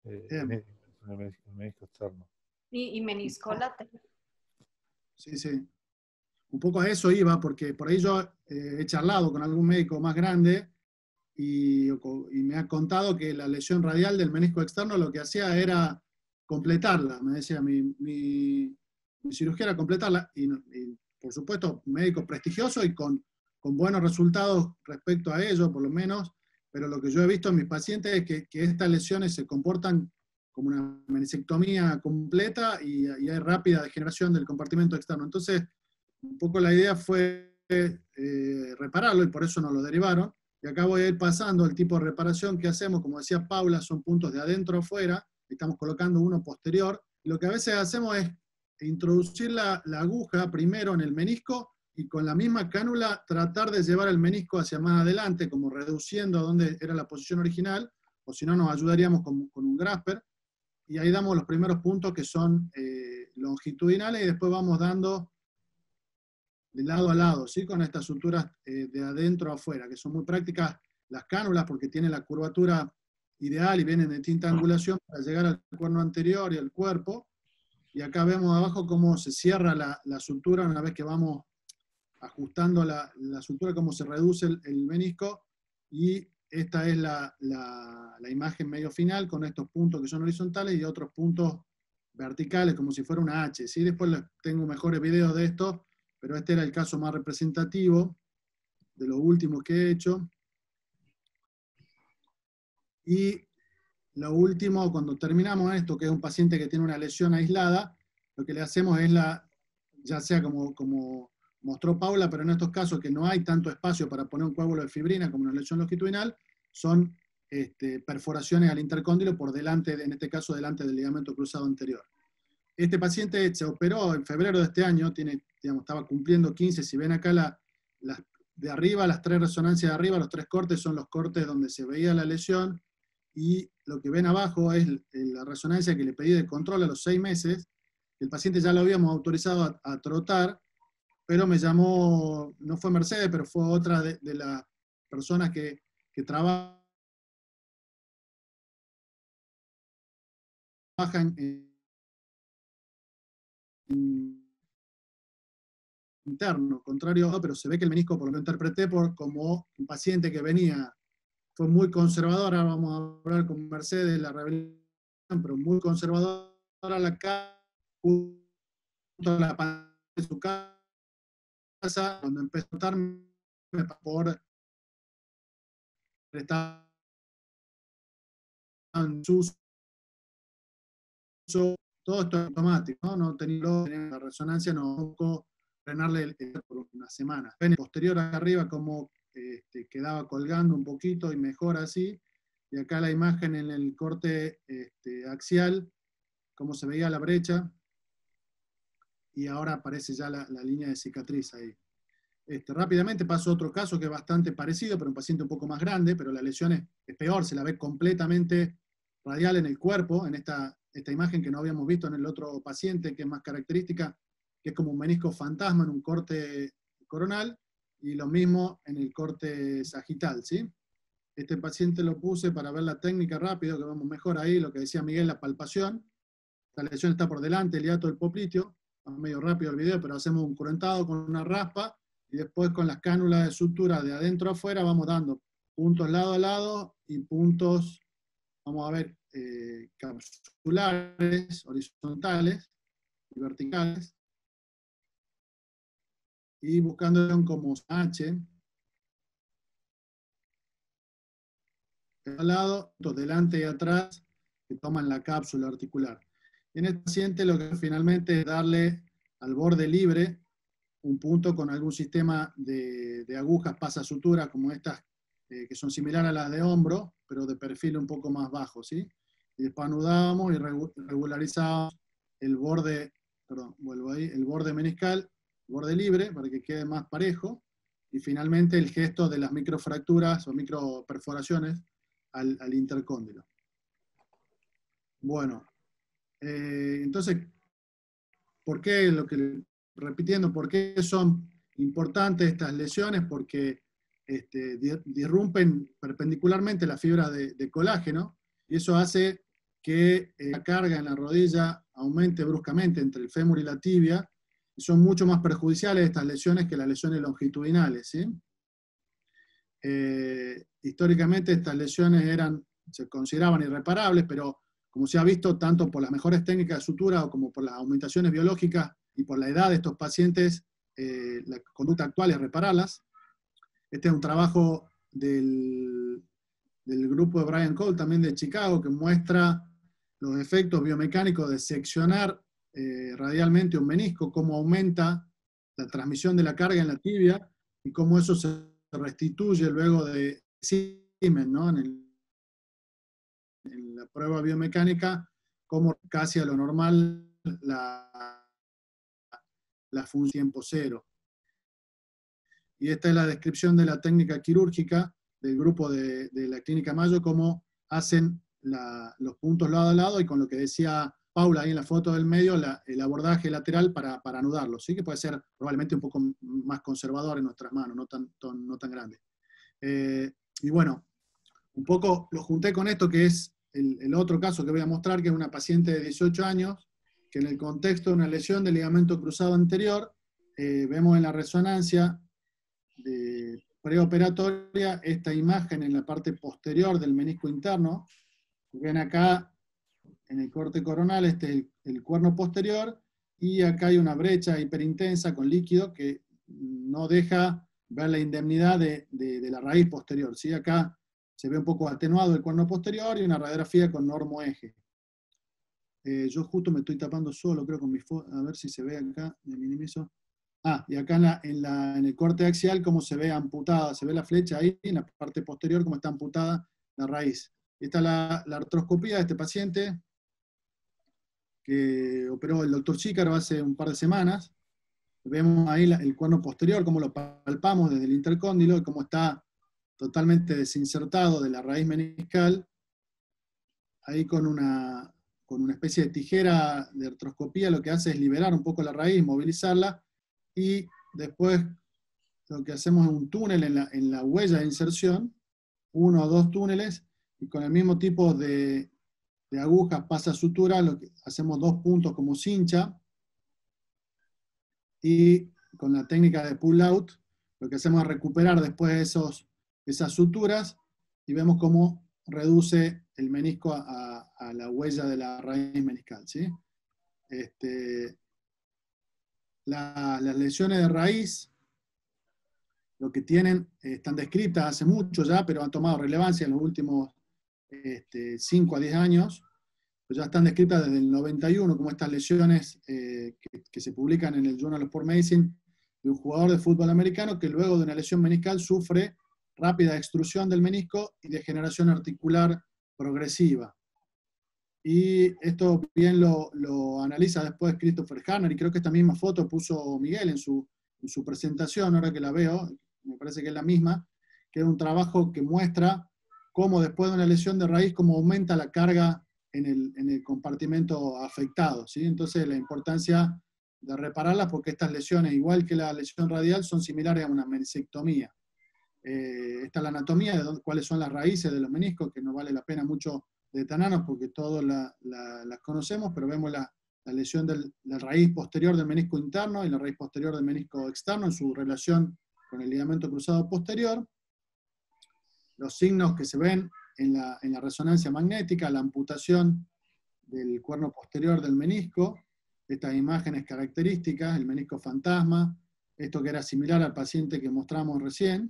eh, en el, en el menisco externo. Y, y menisco lateral. Sí, sí. Un poco a eso iba, porque por ahí yo eh, he charlado con algún médico más grande y, y me ha contado que la lesión radial del menisco externo lo que hacía era completarla. Me decía, mi, mi, mi cirugía era completarla, y, y por supuesto, un médico prestigioso y con, con buenos resultados respecto a ello, por lo menos, pero lo que yo he visto en mis pacientes es que, que estas lesiones se comportan como una meniscectomía completa y, y hay rápida degeneración del compartimento externo. Entonces, un poco la idea fue eh, repararlo y por eso nos lo derivaron. Y acá voy a ir pasando el tipo de reparación que hacemos. Como decía Paula, son puntos de adentro a afuera. Estamos colocando uno posterior. Y lo que a veces hacemos es introducir la, la aguja primero en el menisco y con la misma cánula tratar de llevar el menisco hacia más adelante, como reduciendo a donde era la posición original, o si no nos ayudaríamos con, con un grasper. Y ahí damos los primeros puntos que son eh, longitudinales y después vamos dando de lado a lado, ¿sí? Con estas suturas eh, de adentro a afuera, que son muy prácticas las cánulas porque tienen la curvatura ideal y vienen de tinta angulación para llegar al cuerno anterior y al cuerpo. Y acá vemos abajo cómo se cierra la, la sutura una vez que vamos ajustando la, la sutura, cómo se reduce el, el menisco. Y esta es la, la, la imagen medio final con estos puntos que son horizontales y otros puntos verticales como si fuera una H, ¿sí? Después les tengo mejores videos de esto, pero este era el caso más representativo de lo último que he hecho. Y lo último, cuando terminamos esto, que es un paciente que tiene una lesión aislada, lo que le hacemos es la, ya sea como, como mostró Paula, pero en estos casos que no hay tanto espacio para poner un coágulo de fibrina como una lesión longitudinal, son este, perforaciones al intercóndilo por delante, en este caso delante del ligamento cruzado anterior. Este paciente se operó en febrero de este año, tiene, digamos, estaba cumpliendo quince, si ven acá la, la, de arriba, las tres resonancias de arriba, los tres cortes son los cortes donde se veía la lesión, y lo que ven abajo es la resonancia que le pedí de control a los seis meses. El paciente ya lo habíamos autorizado a, a trotar, pero me llamó, no fue Mercedes, pero fue otra de, de las personas que, que trabajan en, en interno, contrario, pero se ve que el menisco, por lo que interpreté por, como un paciente que venía, fue muy conservadora, vamos a hablar con Mercedes, la rehabilitación, pero muy conservadora la casa, junto a la pantalla de su casa, cuando empezó a notarme por estar en sus todo esto es automático, ¿no? No tenía la resonancia, no tocó frenarle el, el, por una semana. Ven el posterior arriba como este, quedaba colgando un poquito y mejor así. Y acá la imagen en el corte este, axial, cómo se veía la brecha. Y ahora aparece ya la, la línea de cicatriz ahí. Este, rápidamente paso a otro caso que es bastante parecido, pero un paciente un poco más grande, pero la lesión es, es peor, se la ve completamente radial en el cuerpo, en esta, esta imagen que no habíamos visto en el otro paciente, que es más característica, que es como un menisco fantasma en un corte coronal, y lo mismo en el corte sagital, ¿sí? Este paciente lo puse para ver la técnica rápido, que vemos mejor ahí, lo que decía Miguel, la palpación. La lesión está por delante, el hiato del popliteo, medio rápido el video, pero hacemos un curentado con una raspa, y después con las cánulas de sutura de adentro a afuera vamos dando puntos lado a lado y puntos, vamos a ver, eh, capsulares, horizontales y verticales, y buscando como H, al lado, delante y atrás, que toman la cápsula articular. En este paciente lo que finalmente es darle al borde libre un punto con algún sistema de, de agujas pasa-sutura como estas, eh, que son similares a las de hombro, pero de perfil un poco más bajo, ¿sí? Y después anudábamos y regularizábamos el borde, perdón, vuelvo ahí, el borde meniscal, borde libre, para que quede más parejo, y finalmente el gesto de las microfracturas o microperforaciones al, al intercóndilo. Bueno, eh, entonces, ¿por qué lo que... repitiendo, ¿por qué son importantes estas lesiones? Porque este, disrumpen perpendicularmente la fibra de, de colágeno, y eso hace que eh, la carga en la rodilla aumente bruscamente entre el fémur y la tibia, y son mucho más perjudiciales estas lesiones que las lesiones longitudinales, ¿sí? Eh, históricamente estas lesiones eran, se consideraban irreparables, pero como se ha visto, tanto por las mejores técnicas de sutura como por las aumentaciones biológicas y por la edad de estos pacientes, eh, la conducta actual es repararlas. Este es un trabajo del, del grupo de Brian Cole, también de Chicago, que muestra los efectos biomecánicos de seccionar eh, radialmente un menisco, cómo aumenta la transmisión de la carga en la tibia y cómo eso se restituye luego de Siemens, ¿no? En, el, en la prueba biomecánica, como casi a lo normal la, la función tiempo cero. Y esta es la descripción de la técnica quirúrgica del grupo de, de la Clínica Mayo, cómo hacen la, los puntos lado a lado, y con lo que decía Paula ahí en la foto del medio, la, el abordaje lateral para, para anudarlo, ¿sí? Que puede ser probablemente un poco más conservador en nuestras manos, no tan, ton, no tan grande. Eh, y bueno, un poco lo junté con esto, que es el, el otro caso que voy a mostrar, que es una paciente de dieciocho años, que en el contexto de una lesión del ligamento cruzado anterior, eh, vemos en la resonancia de preoperatoria esta imagen en la parte posterior del menisco interno. Ven acá en el corte coronal, este es el, el cuerno posterior, y acá hay una brecha hiperintensa con líquido que no deja ver la indemnidad de, de, de la raíz posterior, ¿sí? Acá se ve un poco atenuado el cuerno posterior y una radiografía con normoeje. Eh, yo justo me estoy tapando solo, creo, con mi foto, a ver si se ve acá, me minimizo. Ah, y acá en, la, en, la, en el corte axial, cómo se ve amputada, se ve la flecha ahí, en la parte posterior, cómo está amputada la raíz. Esta es la, la artroscopía de este paciente, que operó el doctor Chícaro hace un par de semanas. Vemos ahí la, el cuerno posterior, cómo lo palpamos desde el intercóndilo, y cómo está totalmente desinsertado de la raíz meniscal, ahí con una, con una especie de tijera de artroscopía. Lo que hace es liberar un poco la raíz, movilizarla, y después lo que hacemos es un túnel en la, en la huella de inserción, uno o dos túneles, y con el mismo tipo de, de agujas pasa sutura, lo que hacemos dos puntos como cincha, y con la técnica de pull out, lo que hacemos es recuperar después esos, esas suturas, y vemos cómo reduce el menisco a, a, a la huella de la raíz meniscal, ¿sí? Este, la, las lesiones de raíz, lo que tienen, eh, están descritas hace mucho ya, pero han tomado relevancia en los últimos este, cinco a diez años, pues ya están descritas desde el noventa y uno, como estas lesiones eh, que, que se publican en el Journal of Sport Medicine, de un jugador de fútbol americano que luego de una lesión meniscal sufre rápida extrusión del menisco y degeneración articular progresiva. Y esto bien lo, lo analiza después Christopher Harner, y creo que esta misma foto puso Miguel en su, en su presentación, ahora que la veo, me parece que es la misma, que es un trabajo que muestra cómo después de una lesión de raíz, cómo aumenta la carga en el, en el compartimento afectado, ¿sí? Entonces la importancia de repararlas, porque estas lesiones, igual que la lesión radial, son similares a una meniscectomía. Eh, esta es la anatomía de dónde, cuáles son las raíces de los meniscos, que no vale la pena mucho detenernos porque todos la, la, las conocemos, pero vemos la, la lesión de la raíz posterior del menisco interno y la raíz posterior del menisco externo en su relación con el ligamento cruzado posterior. Los signos que se ven en la, en la resonancia magnética, la amputación del cuerno posterior del menisco, estas imágenes características, el menisco fantasma, esto que era similar al paciente que mostramos recién,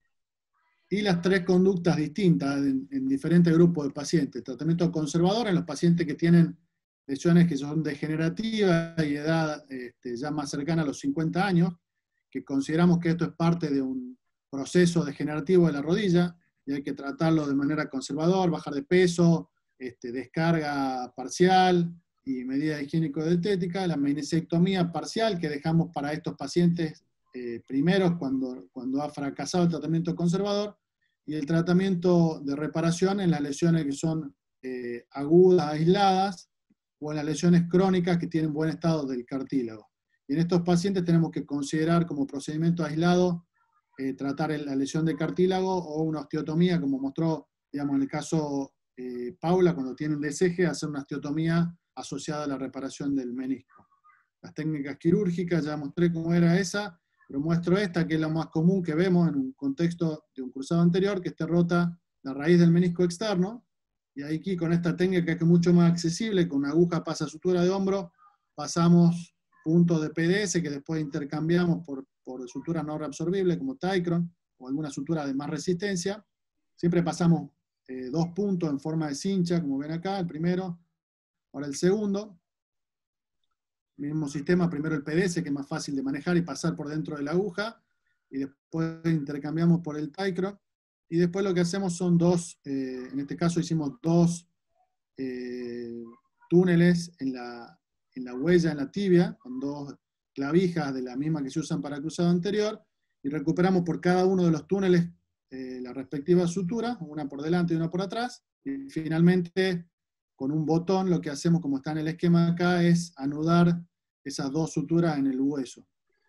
y las tres conductas distintas en, en diferentes grupos de pacientes. Tratamiento conservador en los pacientes que tienen lesiones que son degenerativas y edad este, ya más cercana a los cincuenta años, que consideramos que esto es parte de un proceso degenerativo de la rodilla, y hay que tratarlo de manera conservadora, bajar de peso, este, descarga parcial y medida higiénico-dietética. La meniscectomía parcial que dejamos para estos pacientes eh, primeros cuando, cuando ha fracasado el tratamiento conservador, y el tratamiento de reparación en las lesiones que son eh, agudas, aisladas, o en las lesiones crónicas que tienen buen estado del cartílago. Y en estos pacientes tenemos que considerar como procedimiento aislado eh, tratar la lesión de cartílago o una osteotomía, como mostró, digamos, en el caso eh, Paula, cuando tiene un deseje, hacer una osteotomía asociada a la reparación del menisco. Las técnicas quirúrgicas, ya mostré cómo era esa, pero muestro esta, que es lo más común que vemos en un contexto de un cruzado anterior, que esté rota la raíz del menisco externo, y aquí con esta técnica que es mucho más accesible, con una aguja pasa sutura de hombro, pasamos puntos de P D S que después intercambiamos por, por sutura no reabsorbible como Ticron, o alguna sutura de más resistencia. Siempre pasamos eh, dos puntos en forma de cincha, como ven acá, el primero, ahora el segundo. Mismo sistema, primero el P D S, que es más fácil de manejar y pasar por dentro de la aguja, y después intercambiamos por el Ticron. Y después lo que hacemos son dos, eh, en este caso hicimos dos eh, túneles en la, en la huella, en la tibia, con dos clavijas de la misma que se usan para cruzado anterior, y recuperamos por cada uno de los túneles eh, la respectiva sutura, una por delante y una por atrás, y finalmente con un botón lo que hacemos, como está en el esquema acá, es anudar esas dos suturas en el hueso.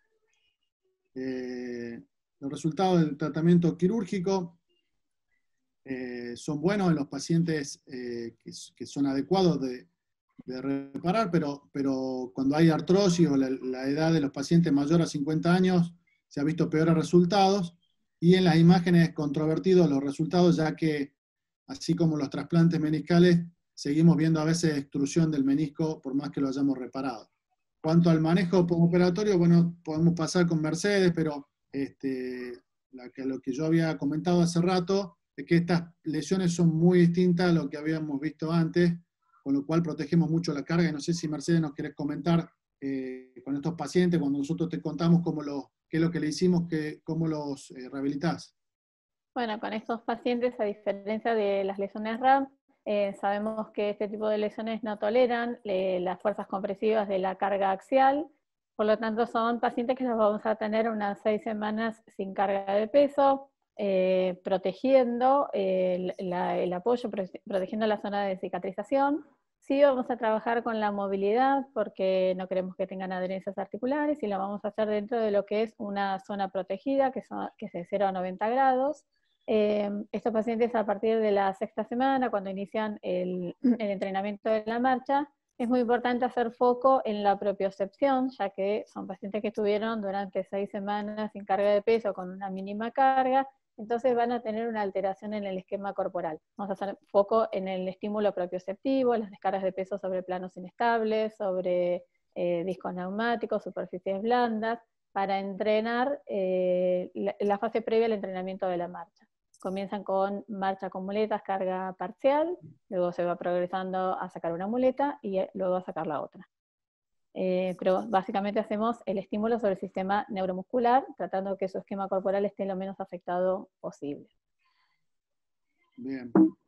Eh, los resultados del tratamiento quirúrgico Eh, son buenos en los pacientes eh, que, que son adecuados de, de reparar, pero, pero cuando hay artrosis o la, la edad de los pacientes mayor a cincuenta años, se ha visto peores resultados, y en las imágenes controvertidos los resultados, ya que, así como los trasplantes meniscales, seguimos viendo a veces extrusión del menisco por más que lo hayamos reparado. Cuanto al manejo postoperatorio, bueno, podemos pasar con Mercedes, pero este, la que, lo que yo había comentado hace rato, es que estas lesiones son muy distintas a lo que habíamos visto antes, con lo cual protegemos mucho la carga. Y no sé si Mercedes nos querés comentar eh, con estos pacientes, cuando nosotros te contamos cómo lo, qué es lo que le hicimos, que, cómo los eh, rehabilitás. Bueno, con estos pacientes, a diferencia de las lesiones R A M, eh, sabemos que este tipo de lesiones no toleran eh, las fuerzas compresivas de la carga axial, por lo tanto son pacientes que los vamos a tener unas seis semanas sin carga de peso, Eh, protegiendo eh, la, el apoyo, protegiendo la zona de cicatrización. Sí vamos a trabajar con la movilidad porque no queremos que tengan adherencias articulares, y lo vamos a hacer dentro de lo que es una zona protegida, que, son, que es de cero a noventa grados. Eh, estos pacientes, a partir de la sexta semana, cuando inician el, el entrenamiento de la marcha, es muy importante hacer foco en la propiocepción, ya que son pacientes que estuvieron durante seis semanas sin carga de peso, con una mínima carga, entonces van a tener una alteración en el esquema corporal. Vamos a hacer foco en el estímulo propioceptivo, las descargas de peso sobre planos inestables, sobre eh, discos neumáticos, superficies blandas, para entrenar eh, la, la fase previa al entrenamiento de la marcha. Comienzan con marcha con muletas, carga parcial, luego se va progresando a sacar una muleta y luego a sacar la otra. Eh, pero básicamente hacemos el estímulo sobre el sistema neuromuscular, tratando que su esquema corporal esté lo menos afectado posible. Bien.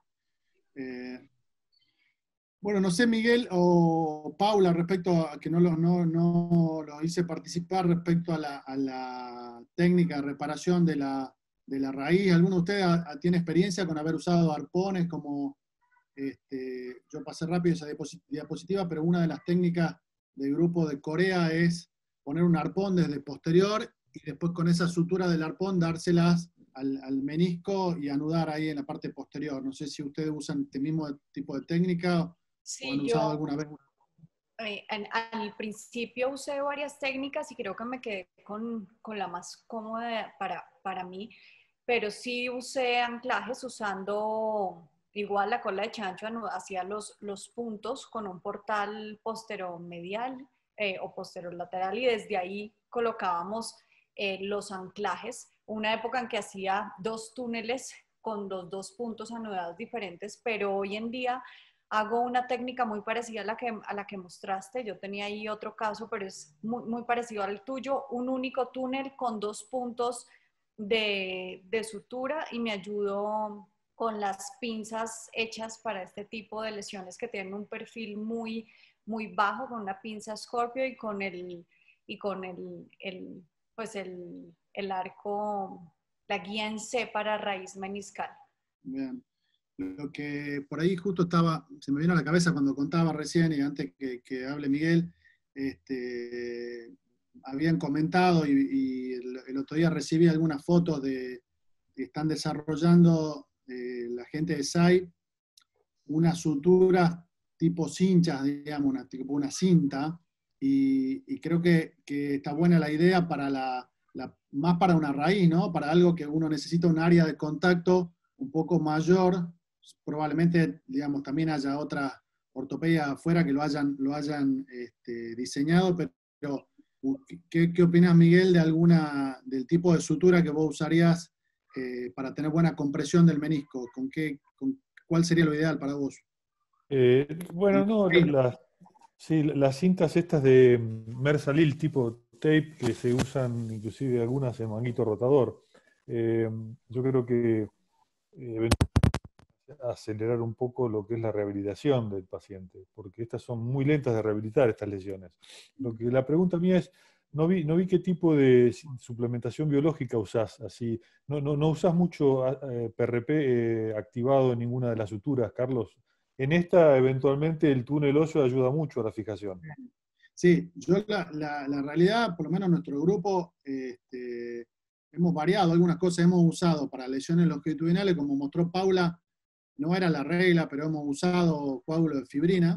Eh, bueno, no sé, Miguel o Paula, respecto a que no los no, no lo hice participar respecto a la, a la técnica de reparación de la, de la raíz. ¿Alguno de ustedes a, a, tiene experiencia con haber usado arpones? Como este, yo pasé rápido esa diapositiva, pero una de las técnicas del grupo de Corea es poner un arpón desde posterior y después con esa sutura del arpón dárselas al, al menisco y anudar ahí en la parte posterior. No sé si ustedes usan este mismo tipo de técnica sí, o han usado yo, alguna vez. Eh, en, al principio usé varias técnicas y creo que me quedé con, con la más cómoda para, para mí, pero sí usé anclajes usando igual la cola de chancho, hacía los, los puntos con un portal posteromedial eh, o posterolateral, y desde ahí colocábamos eh, los anclajes. Una época en que hacía dos túneles con los dos puntos anudados diferentes, pero hoy en día hago una técnica muy parecida a la que, a la que mostraste. Yo tenía ahí otro caso, pero es muy, muy parecido al tuyo, un único túnel con dos puntos de, de sutura, y me ayudó con las pinzas hechas para este tipo de lesiones que tienen un perfil muy, muy bajo, con una pinza Scorpio y con el, y con el, el, pues el, el arco, la guía en C para raíz meniscal. Bien. Lo que por ahí justo estaba, se me vino a la cabeza cuando contaba recién, y antes que, que hable Miguel, este, habían comentado, y, y el, el otro día recibí algunas fotos de que están desarrollando eh, la gente de S A I unas suturas tipo cinchas, digamos, una, tipo una cinta, y, y creo que, que está buena la idea para la, la, más para una raíz, ¿no? Para algo que uno necesita un área de contacto un poco mayor, probablemente, digamos, también haya otra ortopedia afuera que lo hayan, lo hayan este, diseñado, pero ¿qué, qué opinas, Miguel, de alguna, del tipo de sutura que vos usarías eh, para tener buena compresión del menisco? ¿Con qué, con, ¿Cuál sería lo ideal para vos? Eh, bueno, no, la- las, sí, las cintas estas de Mersalil tipo tape que se usan inclusive algunas en manguito rotador. Eh, yo creo que eh, acelerar un poco lo que es la rehabilitación del paciente, porque estas son muy lentas de rehabilitar estas lesiones. Lo que la pregunta mía es, no vi, no vi qué tipo de suplementación biológica usás, así, no, no, no usás mucho eh, P R P eh, activado en ninguna de las suturas, Carlos. En esta, eventualmente, el túnel óseo ayuda mucho a la fijación. Sí, yo la, la, la realidad, por lo menos nuestro grupo, este, hemos variado algunas cosas, hemos usado para lesiones longitudinales, como mostró Paula, no era la regla, pero hemos usado coágulo de fibrina.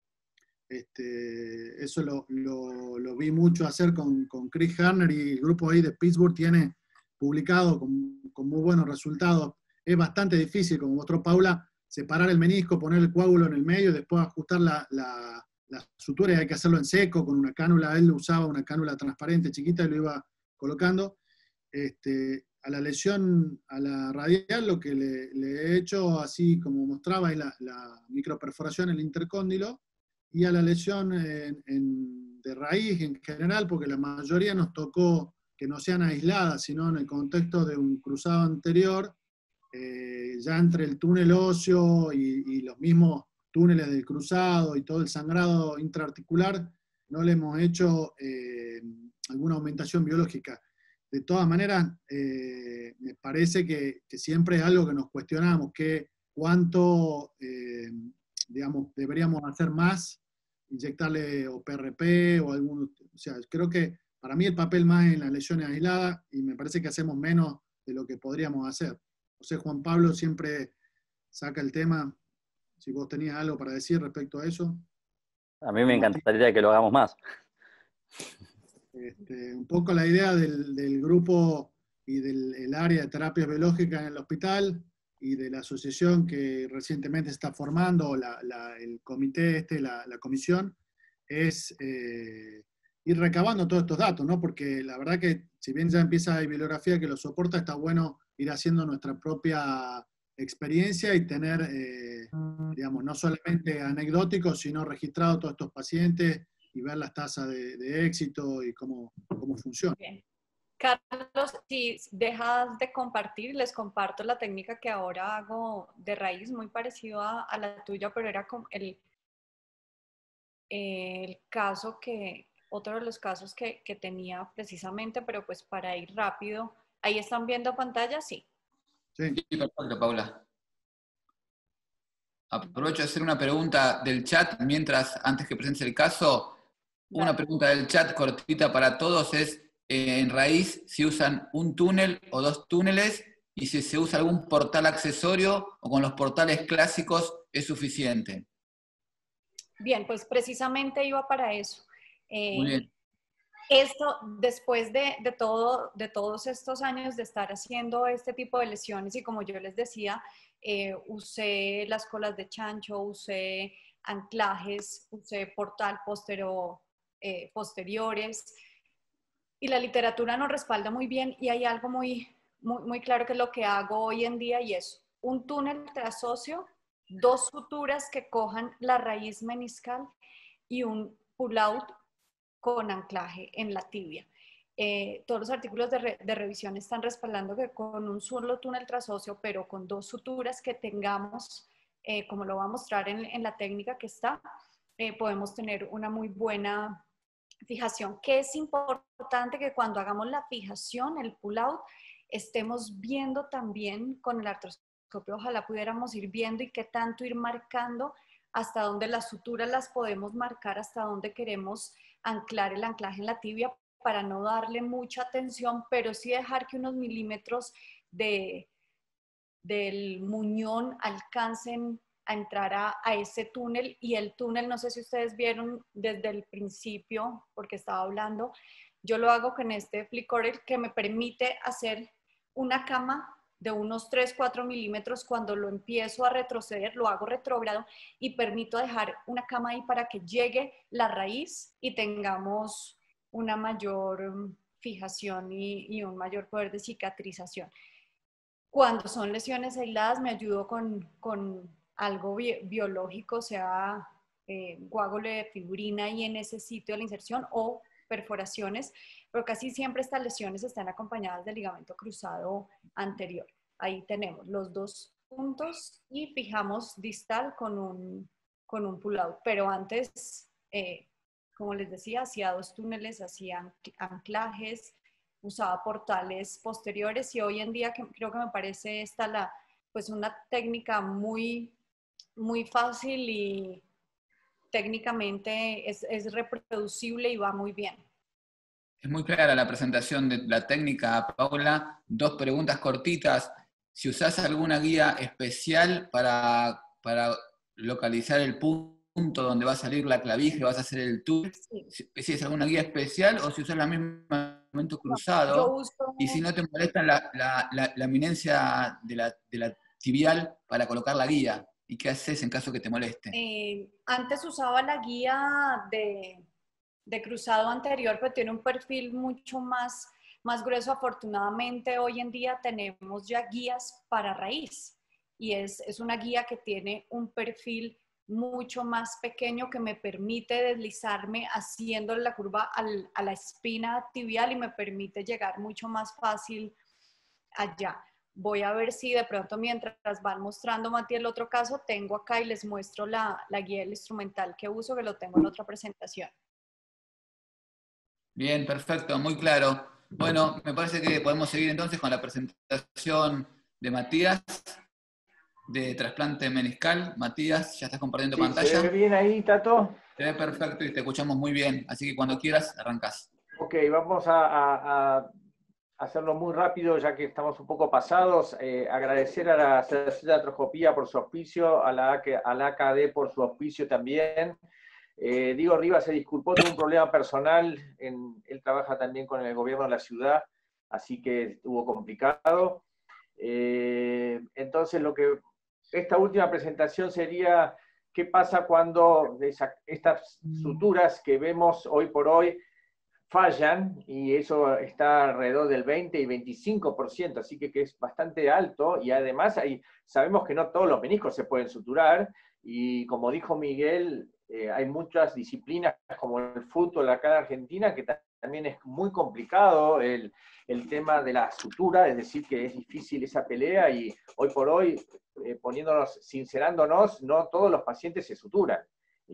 Este, eso lo, lo, lo vi mucho hacer con, con Chris Harner, y el grupo ahí de Pittsburgh tiene publicado con, con muy buenos resultados. Es bastante difícil, como mostró Paula, separar el menisco, poner el coágulo en el medio y después ajustar la, la, la sutura, y hay que hacerlo en seco con una cánula. Él usaba una cánula transparente chiquita y lo iba colocando. Este, a la lesión, a la radial, lo que le, le he hecho, así como mostraba, es la, la microperforación en el intercóndilo, y a la lesión en, en, de raíz en general, porque la mayoría nos tocó que no sean aisladas, sino en el contexto de un cruzado anterior, eh, ya entre el túnel óseo y, y los mismos túneles del cruzado y todo el sangrado intraarticular, no le hemos hecho eh, alguna aumentación biológica. De todas maneras, eh, me parece que, que siempre es algo que nos cuestionamos, que cuánto, eh, digamos, deberíamos hacer más, inyectarle o P R P o algún, o sea, creo que para mí el papel más en las lesiones aisladas, y me parece que hacemos menos de lo que podríamos hacer. No sé, Juan Pablo siempre saca el tema, si vos tenías algo para decir respecto a eso. A mí me encantaría que lo hagamos más. Este, un poco la idea del, del grupo y del el área de terapias biológicas en el hospital y de la asociación que recientemente se está formando, la, la, el comité, este, la, la comisión, es eh, ir recabando todos estos datos, ¿no? Porque la verdad que si bien ya empieza la bibliografía que lo soporta, está bueno ir haciendo nuestra propia experiencia y tener, eh, digamos, no solamente anecdóticos, sino registrado todos estos pacientes y ver las tasas de, de éxito y cómo, cómo funciona. Bien. Carlos, si dejas de compartir, les comparto la técnica que ahora hago de raíz, muy parecido a, a la tuya, pero era como el, el caso que, otro de los casos que, que tenía precisamente, pero pues para ir rápido. ¿Ahí están viendo pantalla? Sí. Sí, Sí, perfecto, Paula. Aprovecho de hacer una pregunta del chat mientras, antes que presente el caso. Una Dale. pregunta del chat cortita para todos es, eh, en raíz, si usan un túnel o dos túneles, y si se usa algún portal accesorio o con los portales clásicos es suficiente. Bien, pues precisamente iba para eso. Eh, Muy bien. Esto, después de, de, todo, de todos estos años de estar haciendo este tipo de lesiones, y como yo les decía, eh, usé las colas de chancho, usé anclajes, usé portal posterior, eh, posteriores, y la literatura nos respalda muy bien, y hay algo muy, muy, muy claro que es lo que hago hoy en día, y es un túnel trasóseo, dos suturas que cojan la raíz meniscal y un pull-out con anclaje en la tibia. Eh, todos los artículos de, re, de revisión están respaldando que con un solo túnel trasóseo, pero con dos suturas que tengamos, eh, como lo va a mostrar en, en la técnica que está, eh, podemos tener una muy buena fijación. Que es importante que cuando hagamos la fijación, el pull-out, estemos viendo también con el artroscopio, ojalá pudiéramos ir viendo y qué tanto ir marcando, hasta dónde las suturas las podemos marcar, hasta dónde queremos anclar el anclaje en la tibia, para no darle mucha tensión, pero sí dejar que unos milímetros de, del muñón alcancen a entrar a, a ese túnel, y el túnel, no sé si ustedes vieron desde el principio, porque estaba hablando, yo lo hago con este Flickr que me permite hacer una cama de unos tres, cuatro milímetros. Cuando lo empiezo a retroceder, lo hago retrógrado y permito dejar una cama ahí para que llegue la raíz y tengamos una mayor fijación y, y un mayor poder de cicatrización. Cuando son lesiones aisladas, me ayudo con, con algo bi biológico, sea eh, coágulo de fibrina y en ese sitio de la inserción, o perforaciones, pero casi siempre estas lesiones están acompañadas del ligamento cruzado anterior. Ahí tenemos los dos puntos y fijamos distal con un, con un pull-out. Pero antes, eh, como les decía, hacía dos túneles, hacía anclajes, usaba portales posteriores, y hoy en día que, creo que me parece esta la, pues una técnica muy, muy fácil y técnicamente es, es reproducible y va muy bien. Es muy clara la presentación de la técnica, Paula. Dos preguntas cortitas. Si usás alguna guía especial para, para localizar el punto donde va a salir la clavija, vas a hacer el tour, sí. si, si es alguna guía especial o si usás la misma momento cruzado, no, yo uso... y si no te molesta la, la, la, la eminencia de la, de la tibial para colocar la guía. ¿Y qué haces en caso que te moleste? Eh, antes usaba la guía de, de cruzado anterior, pero tiene un perfil mucho más, más grueso. Afortunadamente, hoy en día tenemos ya guías para raíz, y es, es una guía que tiene un perfil mucho más pequeño que me permite deslizarme haciendo la curva al, a la espina tibial y me permite llegar mucho más fácil allá. Voy a ver si de pronto, mientras van mostrando, Mati, el otro caso, tengo acá y les muestro la, la guía del instrumental que uso, que lo tengo en otra presentación. Bien, perfecto, muy claro. Bueno, me parece que podemos seguir entonces con la presentación de Matías, de trasplante meniscal. Matías, ya estás compartiendo sí, pantalla. ¿Se ve bien ahí, Tato? Se ve perfecto y te escuchamos muy bien, así que cuando quieras, arrancás. Ok, vamos a... a, a... hacerlo muy rápido, ya que estamos un poco pasados. Eh, agradecer a la Asociación de Artroscopía por su auspicio, a la, a la A K D por su auspicio también. Eh, Diego Rivas se disculpó, tuvo un problema personal, en, él trabaja también con el gobierno de la ciudad, así que estuvo complicado. Eh, entonces, lo que esta última presentación sería qué pasa cuando esa, estas suturas que vemos hoy por hoy fallan, y eso está alrededor del veinte y veinticinco por ciento, así que, que es bastante alto, y además hay, sabemos que no todos los meniscos se pueden suturar, y como dijo Miguel, eh, hay muchas disciplinas como el fútbol acá en Argentina, que también es muy complicado el, el tema de la sutura, es decir, que es difícil esa pelea, y hoy por hoy, eh, poniéndonos, sincerándonos, no todos los pacientes se suturan.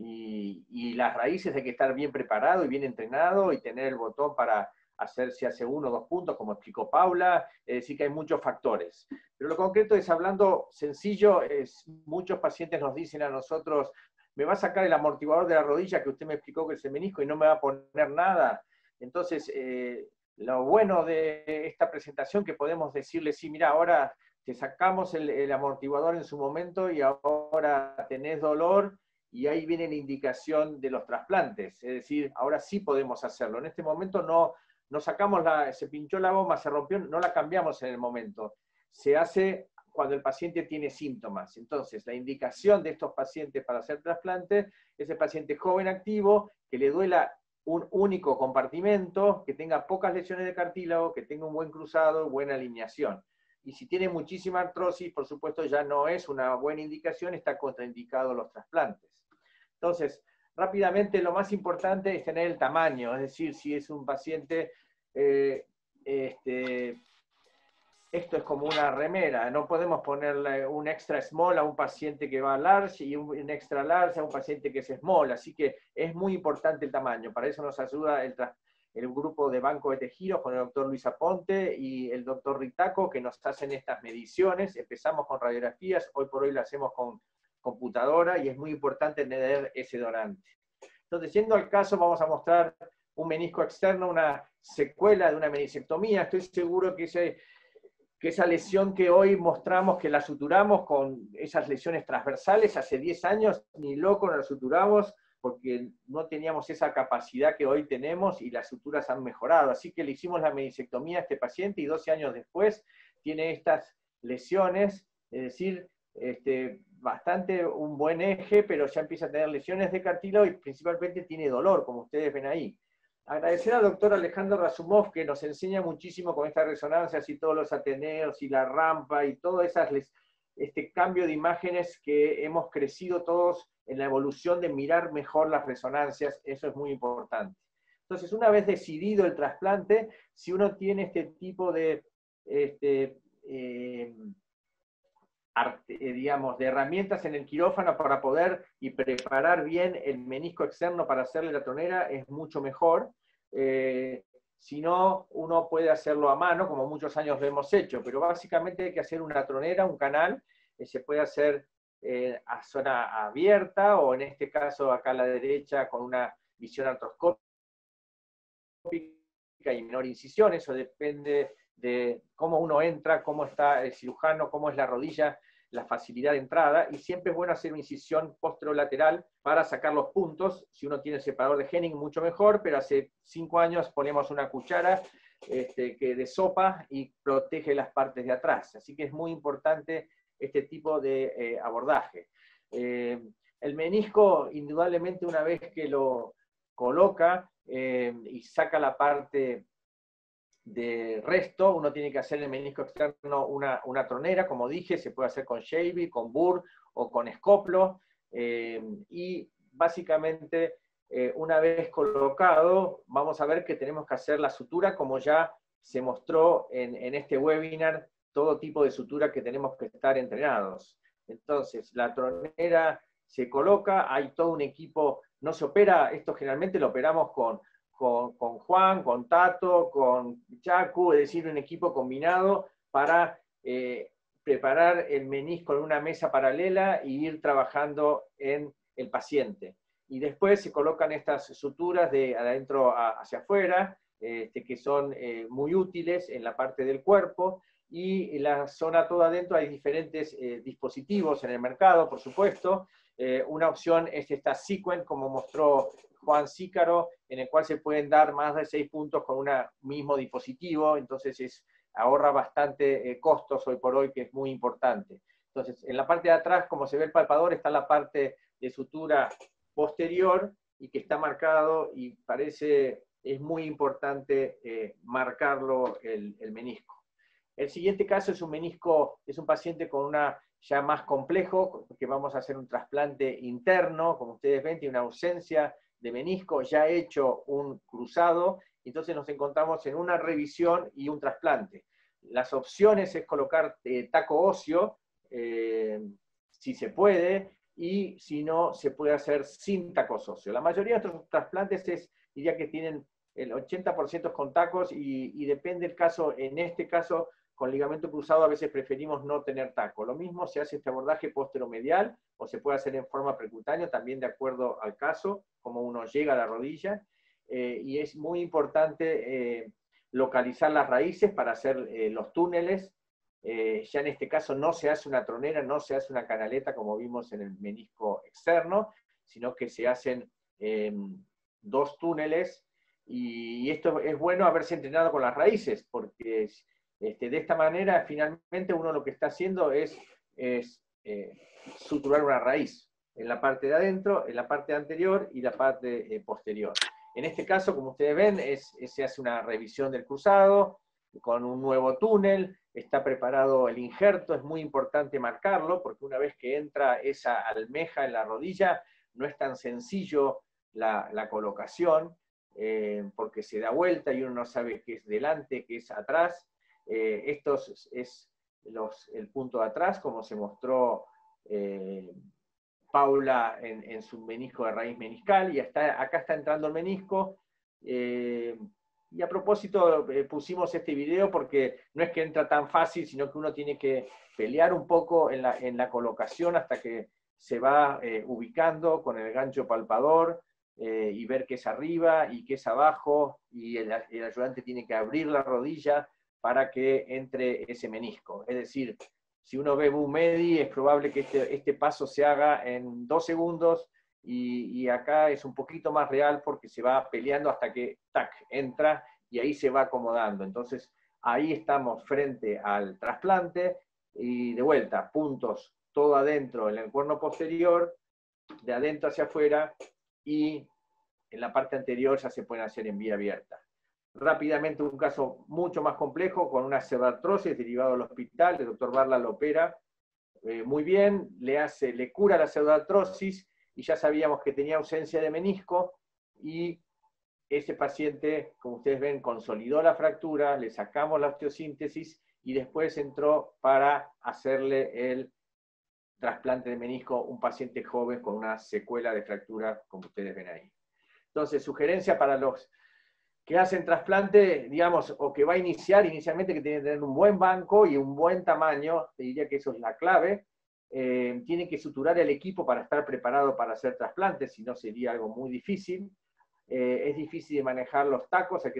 Y, y las raíces hay que estar bien preparado y bien entrenado y tener el botón para hacer si hace uno o dos puntos, como explicó Paula, es decir que hay muchos factores. Pero lo concreto es, hablando sencillo, es, muchos pacientes nos dicen a nosotros, me va a sacar el amortiguador de la rodilla que usted me explicó que es el menisco y no me va a poner nada. Entonces, eh, lo bueno de esta presentación que podemos decirle, sí, mira, ahora te sacamos el, el amortiguador en su momento y ahora tenés dolor, y ahí viene la indicación de los trasplantes, es decir, ahora sí podemos hacerlo. En este momento no, no sacamos la, se pinchó la goma, se rompió, no la cambiamos en el momento. Se hace cuando el paciente tiene síntomas. Entonces, la indicación de estos pacientes para hacer trasplantes es el paciente joven activo, que le duela un único compartimento, que tenga pocas lesiones de cartílago, que tenga un buen cruzado, buena alineación. Y si tiene muchísima artrosis, por supuesto ya no es una buena indicación, está contraindicado los trasplantes. Entonces, rápidamente lo más importante es tener el tamaño, es decir, si es un paciente, eh, este, esto es como una remera, no podemos ponerle un extra small a un paciente que va large y un extra large a un paciente que es small, así que es muy importante el tamaño. Para eso nos ayuda el, el grupo de Banco de Tejidos con el doctor Luis Aponte y el doctor Ritaco, que nos hacen estas mediciones. Empezamos con radiografías, hoy por hoy lo hacemos con computadora, y es muy importante tener ese donante. Entonces, yendo al caso, vamos a mostrar un menisco externo, una secuela de una menisectomía. Estoy seguro que ese, que esa lesión que hoy mostramos que la suturamos con esas lesiones transversales, hace diez años ni loco no la suturamos porque no teníamos esa capacidad que hoy tenemos y las suturas han mejorado. Así que le hicimos la menisectomía a este paciente y doce años después tiene estas lesiones, es decir, este, bastante un buen eje, pero ya empieza a tener lesiones de cartílago y principalmente tiene dolor, como ustedes ven ahí. Agradecer al doctor Alejandro Razumov, que nos enseña muchísimo con estas resonancias y todos los ateneos y la rampa y todo esas, este cambio de imágenes que hemos crecido todos en la evolución de mirar mejor las resonancias, eso es muy importante. Entonces, una vez decidido el trasplante, si uno tiene este tipo de, este, eh, arte, digamos, de herramientas en el quirófano para poder y preparar bien el menisco externo para hacerle la tronera, es mucho mejor. Eh, si no, uno puede hacerlo a mano, como muchos años lo hemos hecho, pero básicamente hay que hacer una tronera, un canal, que se puede hacer eh, a zona abierta, o en este caso acá a la derecha con una visión artroscópica y menor incisión, eso depende de cómo uno entra, cómo está el cirujano, cómo es la rodilla, la facilidad de entrada, y siempre es bueno hacer una incisión posterolateral para sacar los puntos. Si uno tiene separador de Henning, mucho mejor, pero hace cinco años ponemos una cuchara este, que de sopa y protege las partes de atrás. Así que es muy importante este tipo de eh, abordaje. Eh, el menisco, indudablemente, una vez que lo coloca eh, y saca la parte de resto, uno tiene que hacer el menisco externo una, una tronera, como dije, se puede hacer con Shavy, con Burr o con escoplo, eh, y básicamente eh, una vez colocado, vamos a ver que tenemos que hacer la sutura, como ya se mostró en, en este webinar, todo tipo de sutura que tenemos que estar entrenados. Entonces, la tronera se coloca, hay todo un equipo, no se opera, esto generalmente lo operamos con Con, con Juan, con Tato, con Chacu, es decir, un equipo combinado para eh, preparar el menisco en una mesa paralela e ir trabajando en el paciente. Y después se colocan estas suturas de adentro a, hacia afuera, este, que son eh, muy útiles en la parte del cuerpo, y en la zona toda adentro hay diferentes eh, dispositivos en el mercado, por supuesto. Eh, una opción es esta Sequent, como mostró Juan Sícaro, en el cual se pueden dar más de seis puntos con un mismo dispositivo, entonces es, ahorra bastante eh, costos hoy por hoy, que es muy importante. Entonces, en la parte de atrás, como se ve el palpador, está la parte de sutura posterior, y que está marcado, y parece, es muy importante eh, marcarlo el, el menisco. El siguiente caso es un menisco, es un paciente con una ya más complejo, que vamos a hacer un trasplante interno, como ustedes ven, tiene una ausencia de menisco, ya hecho un cruzado, entonces nos encontramos en una revisión y un trasplante. Las opciones es colocar eh, taco óseo, eh, si se puede, y si no, se puede hacer sin tacos óseos. La mayoría de nuestros trasplantes es, diría que tienen el ochenta por ciento con tacos, y, y depende del caso. En este caso, con ligamento cruzado a veces preferimos no tener taco. Lo mismo se hace este abordaje posteromedial, o se puede hacer en forma percutánea, también de acuerdo al caso, como uno llega a la rodilla, eh, y es muy importante eh, localizar las raíces para hacer eh, los túneles. Eh, ya en este caso no se hace una tronera, no se hace una canaleta como vimos en el menisco externo, sino que se hacen eh, dos túneles, y esto es bueno haberse entrenado con las raíces, porque Este, de esta manera, finalmente, uno lo que está haciendo es, es eh, suturar una raíz en la parte de adentro, en la parte anterior y la parte eh, posterior. En este caso, como ustedes ven, es, es, se hace una revisión del cruzado con un nuevo túnel, está preparado el injerto, es muy importante marcarlo, porque una vez que entra esa almeja en la rodilla, no es tan sencillo la, la colocación, eh, porque se da vuelta y uno no sabe qué es delante, qué es atrás. Eh, esto es, es los, el punto de atrás, como se mostró eh, Paula en, en su menisco de raíz meniscal, y está, acá está entrando el menisco. Eh, y a propósito eh, pusimos este video porque no es que entra tan fácil, sino que uno tiene que pelear un poco en la, en la colocación hasta que se va eh, ubicando con el gancho palpador, eh, y ver qué es arriba y qué es abajo, y el, el ayudante tiene que abrir la rodilla para que entre ese menisco. Es decir, si uno ve BUMEDI, es probable que este, este paso se haga en dos segundos, y, y acá es un poquito más real porque se va peleando hasta que, tac, entra, y ahí se va acomodando. Entonces, ahí estamos frente al trasplante, y de vuelta, puntos, todo adentro en el cuerno posterior, de adentro hacia afuera, y en la parte anterior ya se pueden hacer en vía abierta. Rápidamente, un caso mucho más complejo, con una pseudoartrosis derivado del hospital, el doctor Barla lo opera eh, muy bien, le, hace, le cura la pseudoartrosis, y ya sabíamos que tenía ausencia de menisco, y ese paciente, como ustedes ven, consolidó la fractura, le sacamos la osteosíntesis, y después entró para hacerle el trasplante de menisco, un paciente joven con una secuela de fractura, como ustedes ven ahí. Entonces, sugerencia para los que hacen trasplante, digamos, o que va a iniciar, inicialmente que tiene que tener un buen banco y un buen tamaño, te diría que eso es la clave. Eh, tiene que suturar el equipo para estar preparado para hacer trasplantes, si no sería algo muy difícil. Eh, es difícil de manejar los tacos, hay que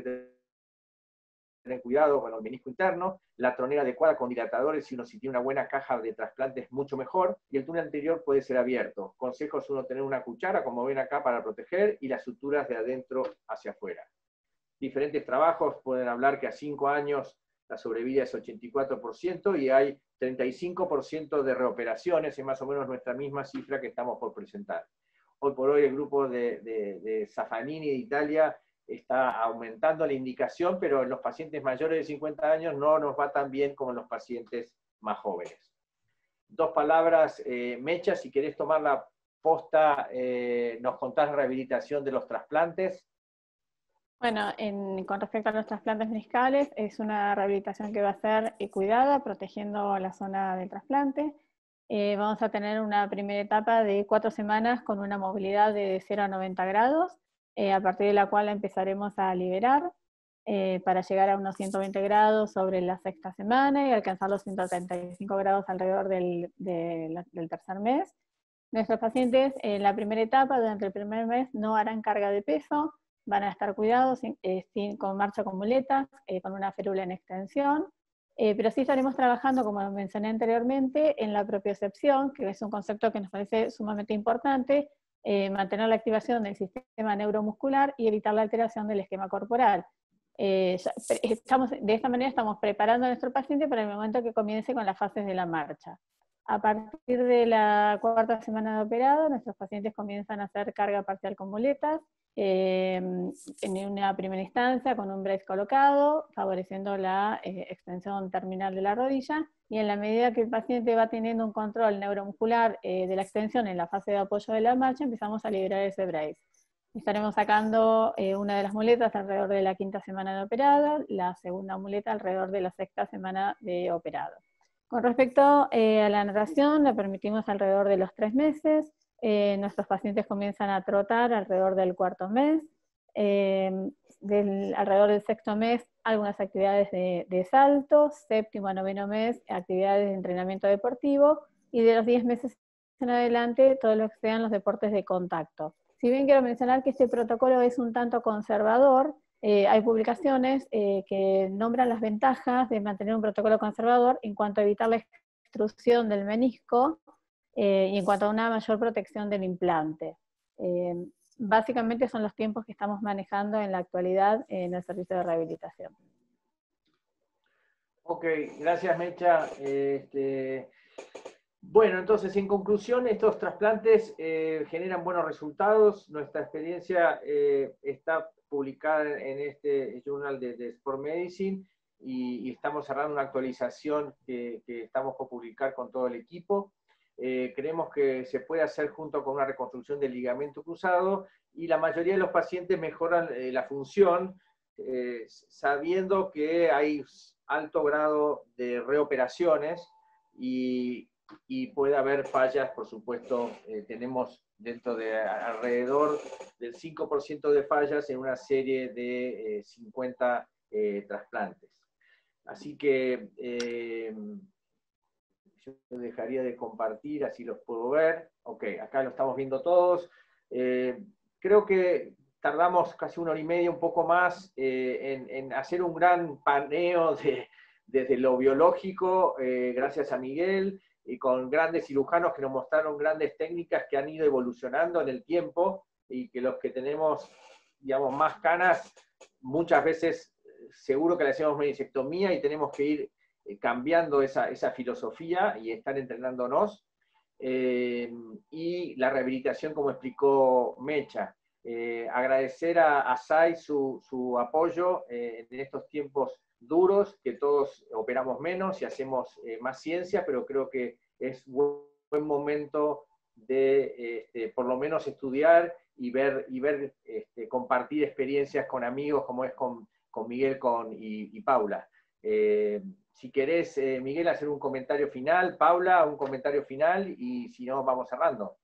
tener cuidado con el menisco interno, la tronera adecuada con dilatadores, si uno si tiene una buena caja de trasplante es mucho mejor, y el túnel anterior puede ser abierto. Consejos: uno tener una cuchara, como ven acá, para proteger, y las suturas de adentro hacia afuera. Diferentes trabajos pueden hablar que a cinco años la sobrevida es ochenta y cuatro por ciento, y hay treinta y cinco por ciento de reoperaciones, es más o menos nuestra misma cifra que estamos por presentar. Hoy por hoy el grupo de, de, de Safanini de Italia está aumentando la indicación, pero en los pacientes mayores de cincuenta años no nos va tan bien como en los pacientes más jóvenes. Dos palabras, eh, Mecha, si querés tomar la posta, eh, nos contás la rehabilitación de los trasplantes. Bueno, en, con respecto a los trasplantes meniscales, es una rehabilitación que va a ser eh, cuidada, protegiendo la zona del trasplante. Eh, vamos a tener una primera etapa de cuatro semanas con una movilidad de cero a noventa grados, eh, a partir de la cual empezaremos a liberar eh, para llegar a unos ciento veinte grados sobre la sexta semana y alcanzar los ciento treinta y cinco grados alrededor del, de, del tercer mes. Nuestros pacientes en la primera etapa, durante el primer mes, no harán carga de peso, van a estar cuidados eh, sin, con marcha con muletas, eh, con una férula en extensión, eh, pero sí estaremos trabajando, como mencioné anteriormente, en la propiocepción, que es un concepto que nos parece sumamente importante, eh, mantener la activación del sistema neuromuscular y evitar la alteración del esquema corporal. Eh, ya, estamos, de esta manera estamos preparando a nuestro paciente para el momento que comience con las fases de la marcha. A partir de la cuarta semana de operado, nuestros pacientes comienzan a hacer carga parcial con muletas, eh, en una primera instancia con un brace colocado, favoreciendo la eh, extensión terminal de la rodilla, y en la medida que el paciente va teniendo un control neuromuscular eh, de la extensión en la fase de apoyo de la marcha, empezamos a liberar ese brace. Estaremos sacando eh, una de las muletas alrededor de la quinta semana de operada, la segunda muleta alrededor de la sexta semana de operado. Con respecto eh, a la natación, la permitimos alrededor de los tres meses. Eh, nuestros pacientes comienzan a trotar alrededor del cuarto mes. Eh, del, alrededor del sexto mes, algunas actividades de, de salto. Séptimo a noveno mes, actividades de entrenamiento deportivo. Y de los diez meses en adelante, todo lo que sean los deportes de contacto. Si bien quiero mencionar que este protocolo es un tanto conservador, Eh, hay publicaciones eh, que nombran las ventajas de mantener un protocolo conservador en cuanto a evitar la extrusión del menisco eh, y en cuanto a una mayor protección del implante. Eh, básicamente son los tiempos que estamos manejando en la actualidad en el servicio de rehabilitación. Ok, gracias Mecha. Este, bueno, entonces en conclusión, estos trasplantes eh, generan buenos resultados. Nuestra experiencia eh, está publicada en este journal de, de Sport Medicine, y, y estamos cerrando una actualización que, que estamos por publicar con todo el equipo. Eh, creemos que se puede hacer junto con una reconstrucción del ligamento cruzado, y la mayoría de los pacientes mejoran eh, la función, eh, sabiendo que hay alto grado de reoperaciones, y, y puede haber fallas, por supuesto. Eh, tenemos dentro de alrededor del cinco por ciento de fallas en una serie de eh, cincuenta eh, trasplantes. Así que eh, yo dejaría de compartir, así los puedo ver. Ok, acá lo estamos viendo todos. Eh, creo que tardamos casi una hora y media, un poco más, eh, en, en hacer un gran paneo de, desde lo biológico, eh, gracias a Miguel, y con grandes cirujanos que nos mostraron grandes técnicas que han ido evolucionando en el tiempo, y que los que tenemos, digamos, más canas, muchas veces seguro que le hacemos menisectomía y tenemos que ir cambiando esa, esa filosofía y estar entrenándonos. Eh, y la rehabilitación, como explicó Mecha. Eh, agradecer a, a Sai su, su apoyo eh, en estos tiempos duros, que todos operamos menos y hacemos eh, más ciencia, pero creo que es buen, buen momento de este, por lo menos estudiar y ver, y ver este, compartir experiencias con amigos como es con, con Miguel con, y, y Paula. Eh, si querés, eh, Miguel, hacer un comentario final, Paula, un comentario final, y si no, vamos cerrando.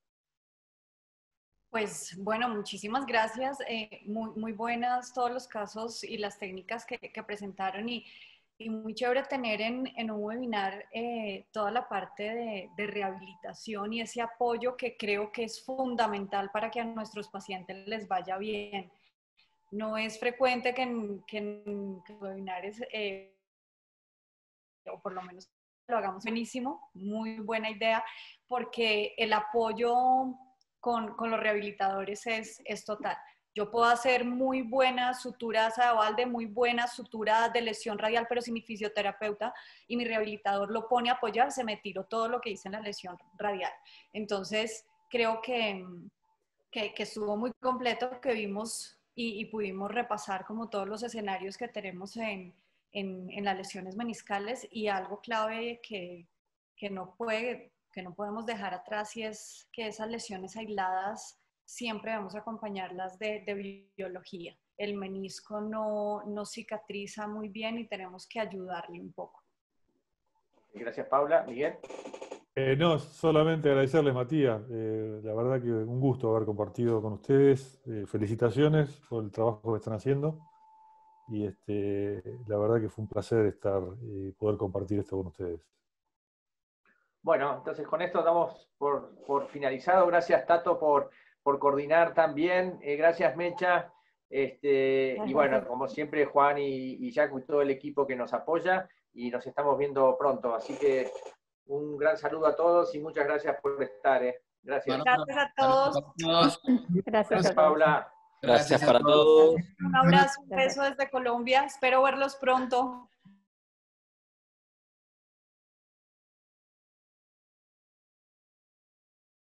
Pues bueno, muchísimas gracias. Eh, muy, muy buenas todos los casos y las técnicas que, que presentaron, y, y muy chévere tener en, en un webinar eh, toda la parte de, de rehabilitación y ese apoyo que creo que es fundamental para que a nuestros pacientes les vaya bien. No es frecuente que en, que en webinares, eh, o por lo menos lo hagamos buenísimo, muy buena idea, porque el apoyo con, con los rehabilitadores es, es total. Yo puedo hacer muy buenas suturas a balde, muy buenas suturas de lesión radial, pero si mi fisioterapeuta y mi rehabilitador lo pone a apoyar, se me tiró todo lo que hice en la lesión radial. Entonces, creo que, que, que estuvo muy completo, que vimos y, y pudimos repasar como todos los escenarios que tenemos en, en, en las lesiones meniscales, y algo clave que, que, no puede, que no podemos dejar atrás, y es que esas lesiones aisladas siempre vamos a acompañarlas de, de biología. El menisco no, no cicatriza muy bien y tenemos que ayudarle un poco. Gracias, Paula. Miguel. Eh, no, solamente agradecerles, Matías. Eh, la verdad que un gusto haber compartido con ustedes. Eh, felicitaciones por el trabajo que están haciendo. Y este, la verdad que fue un placer estar y eh, poder compartir esto con ustedes. Bueno, entonces con esto damos por, por finalizado. Gracias, Tato, por, por coordinar también. Eh, gracias, Mecha. Este, y bueno, como siempre, Juan y, y Jaco y todo el equipo que nos apoya. Y nos estamos viendo pronto. Así que un gran saludo a todos y muchas gracias por estar. Eh. Gracias. Gracias a todos. Gracias, gracias, Paula. Gracias para todos. Un abrazo, un beso desde Colombia. Espero verlos pronto.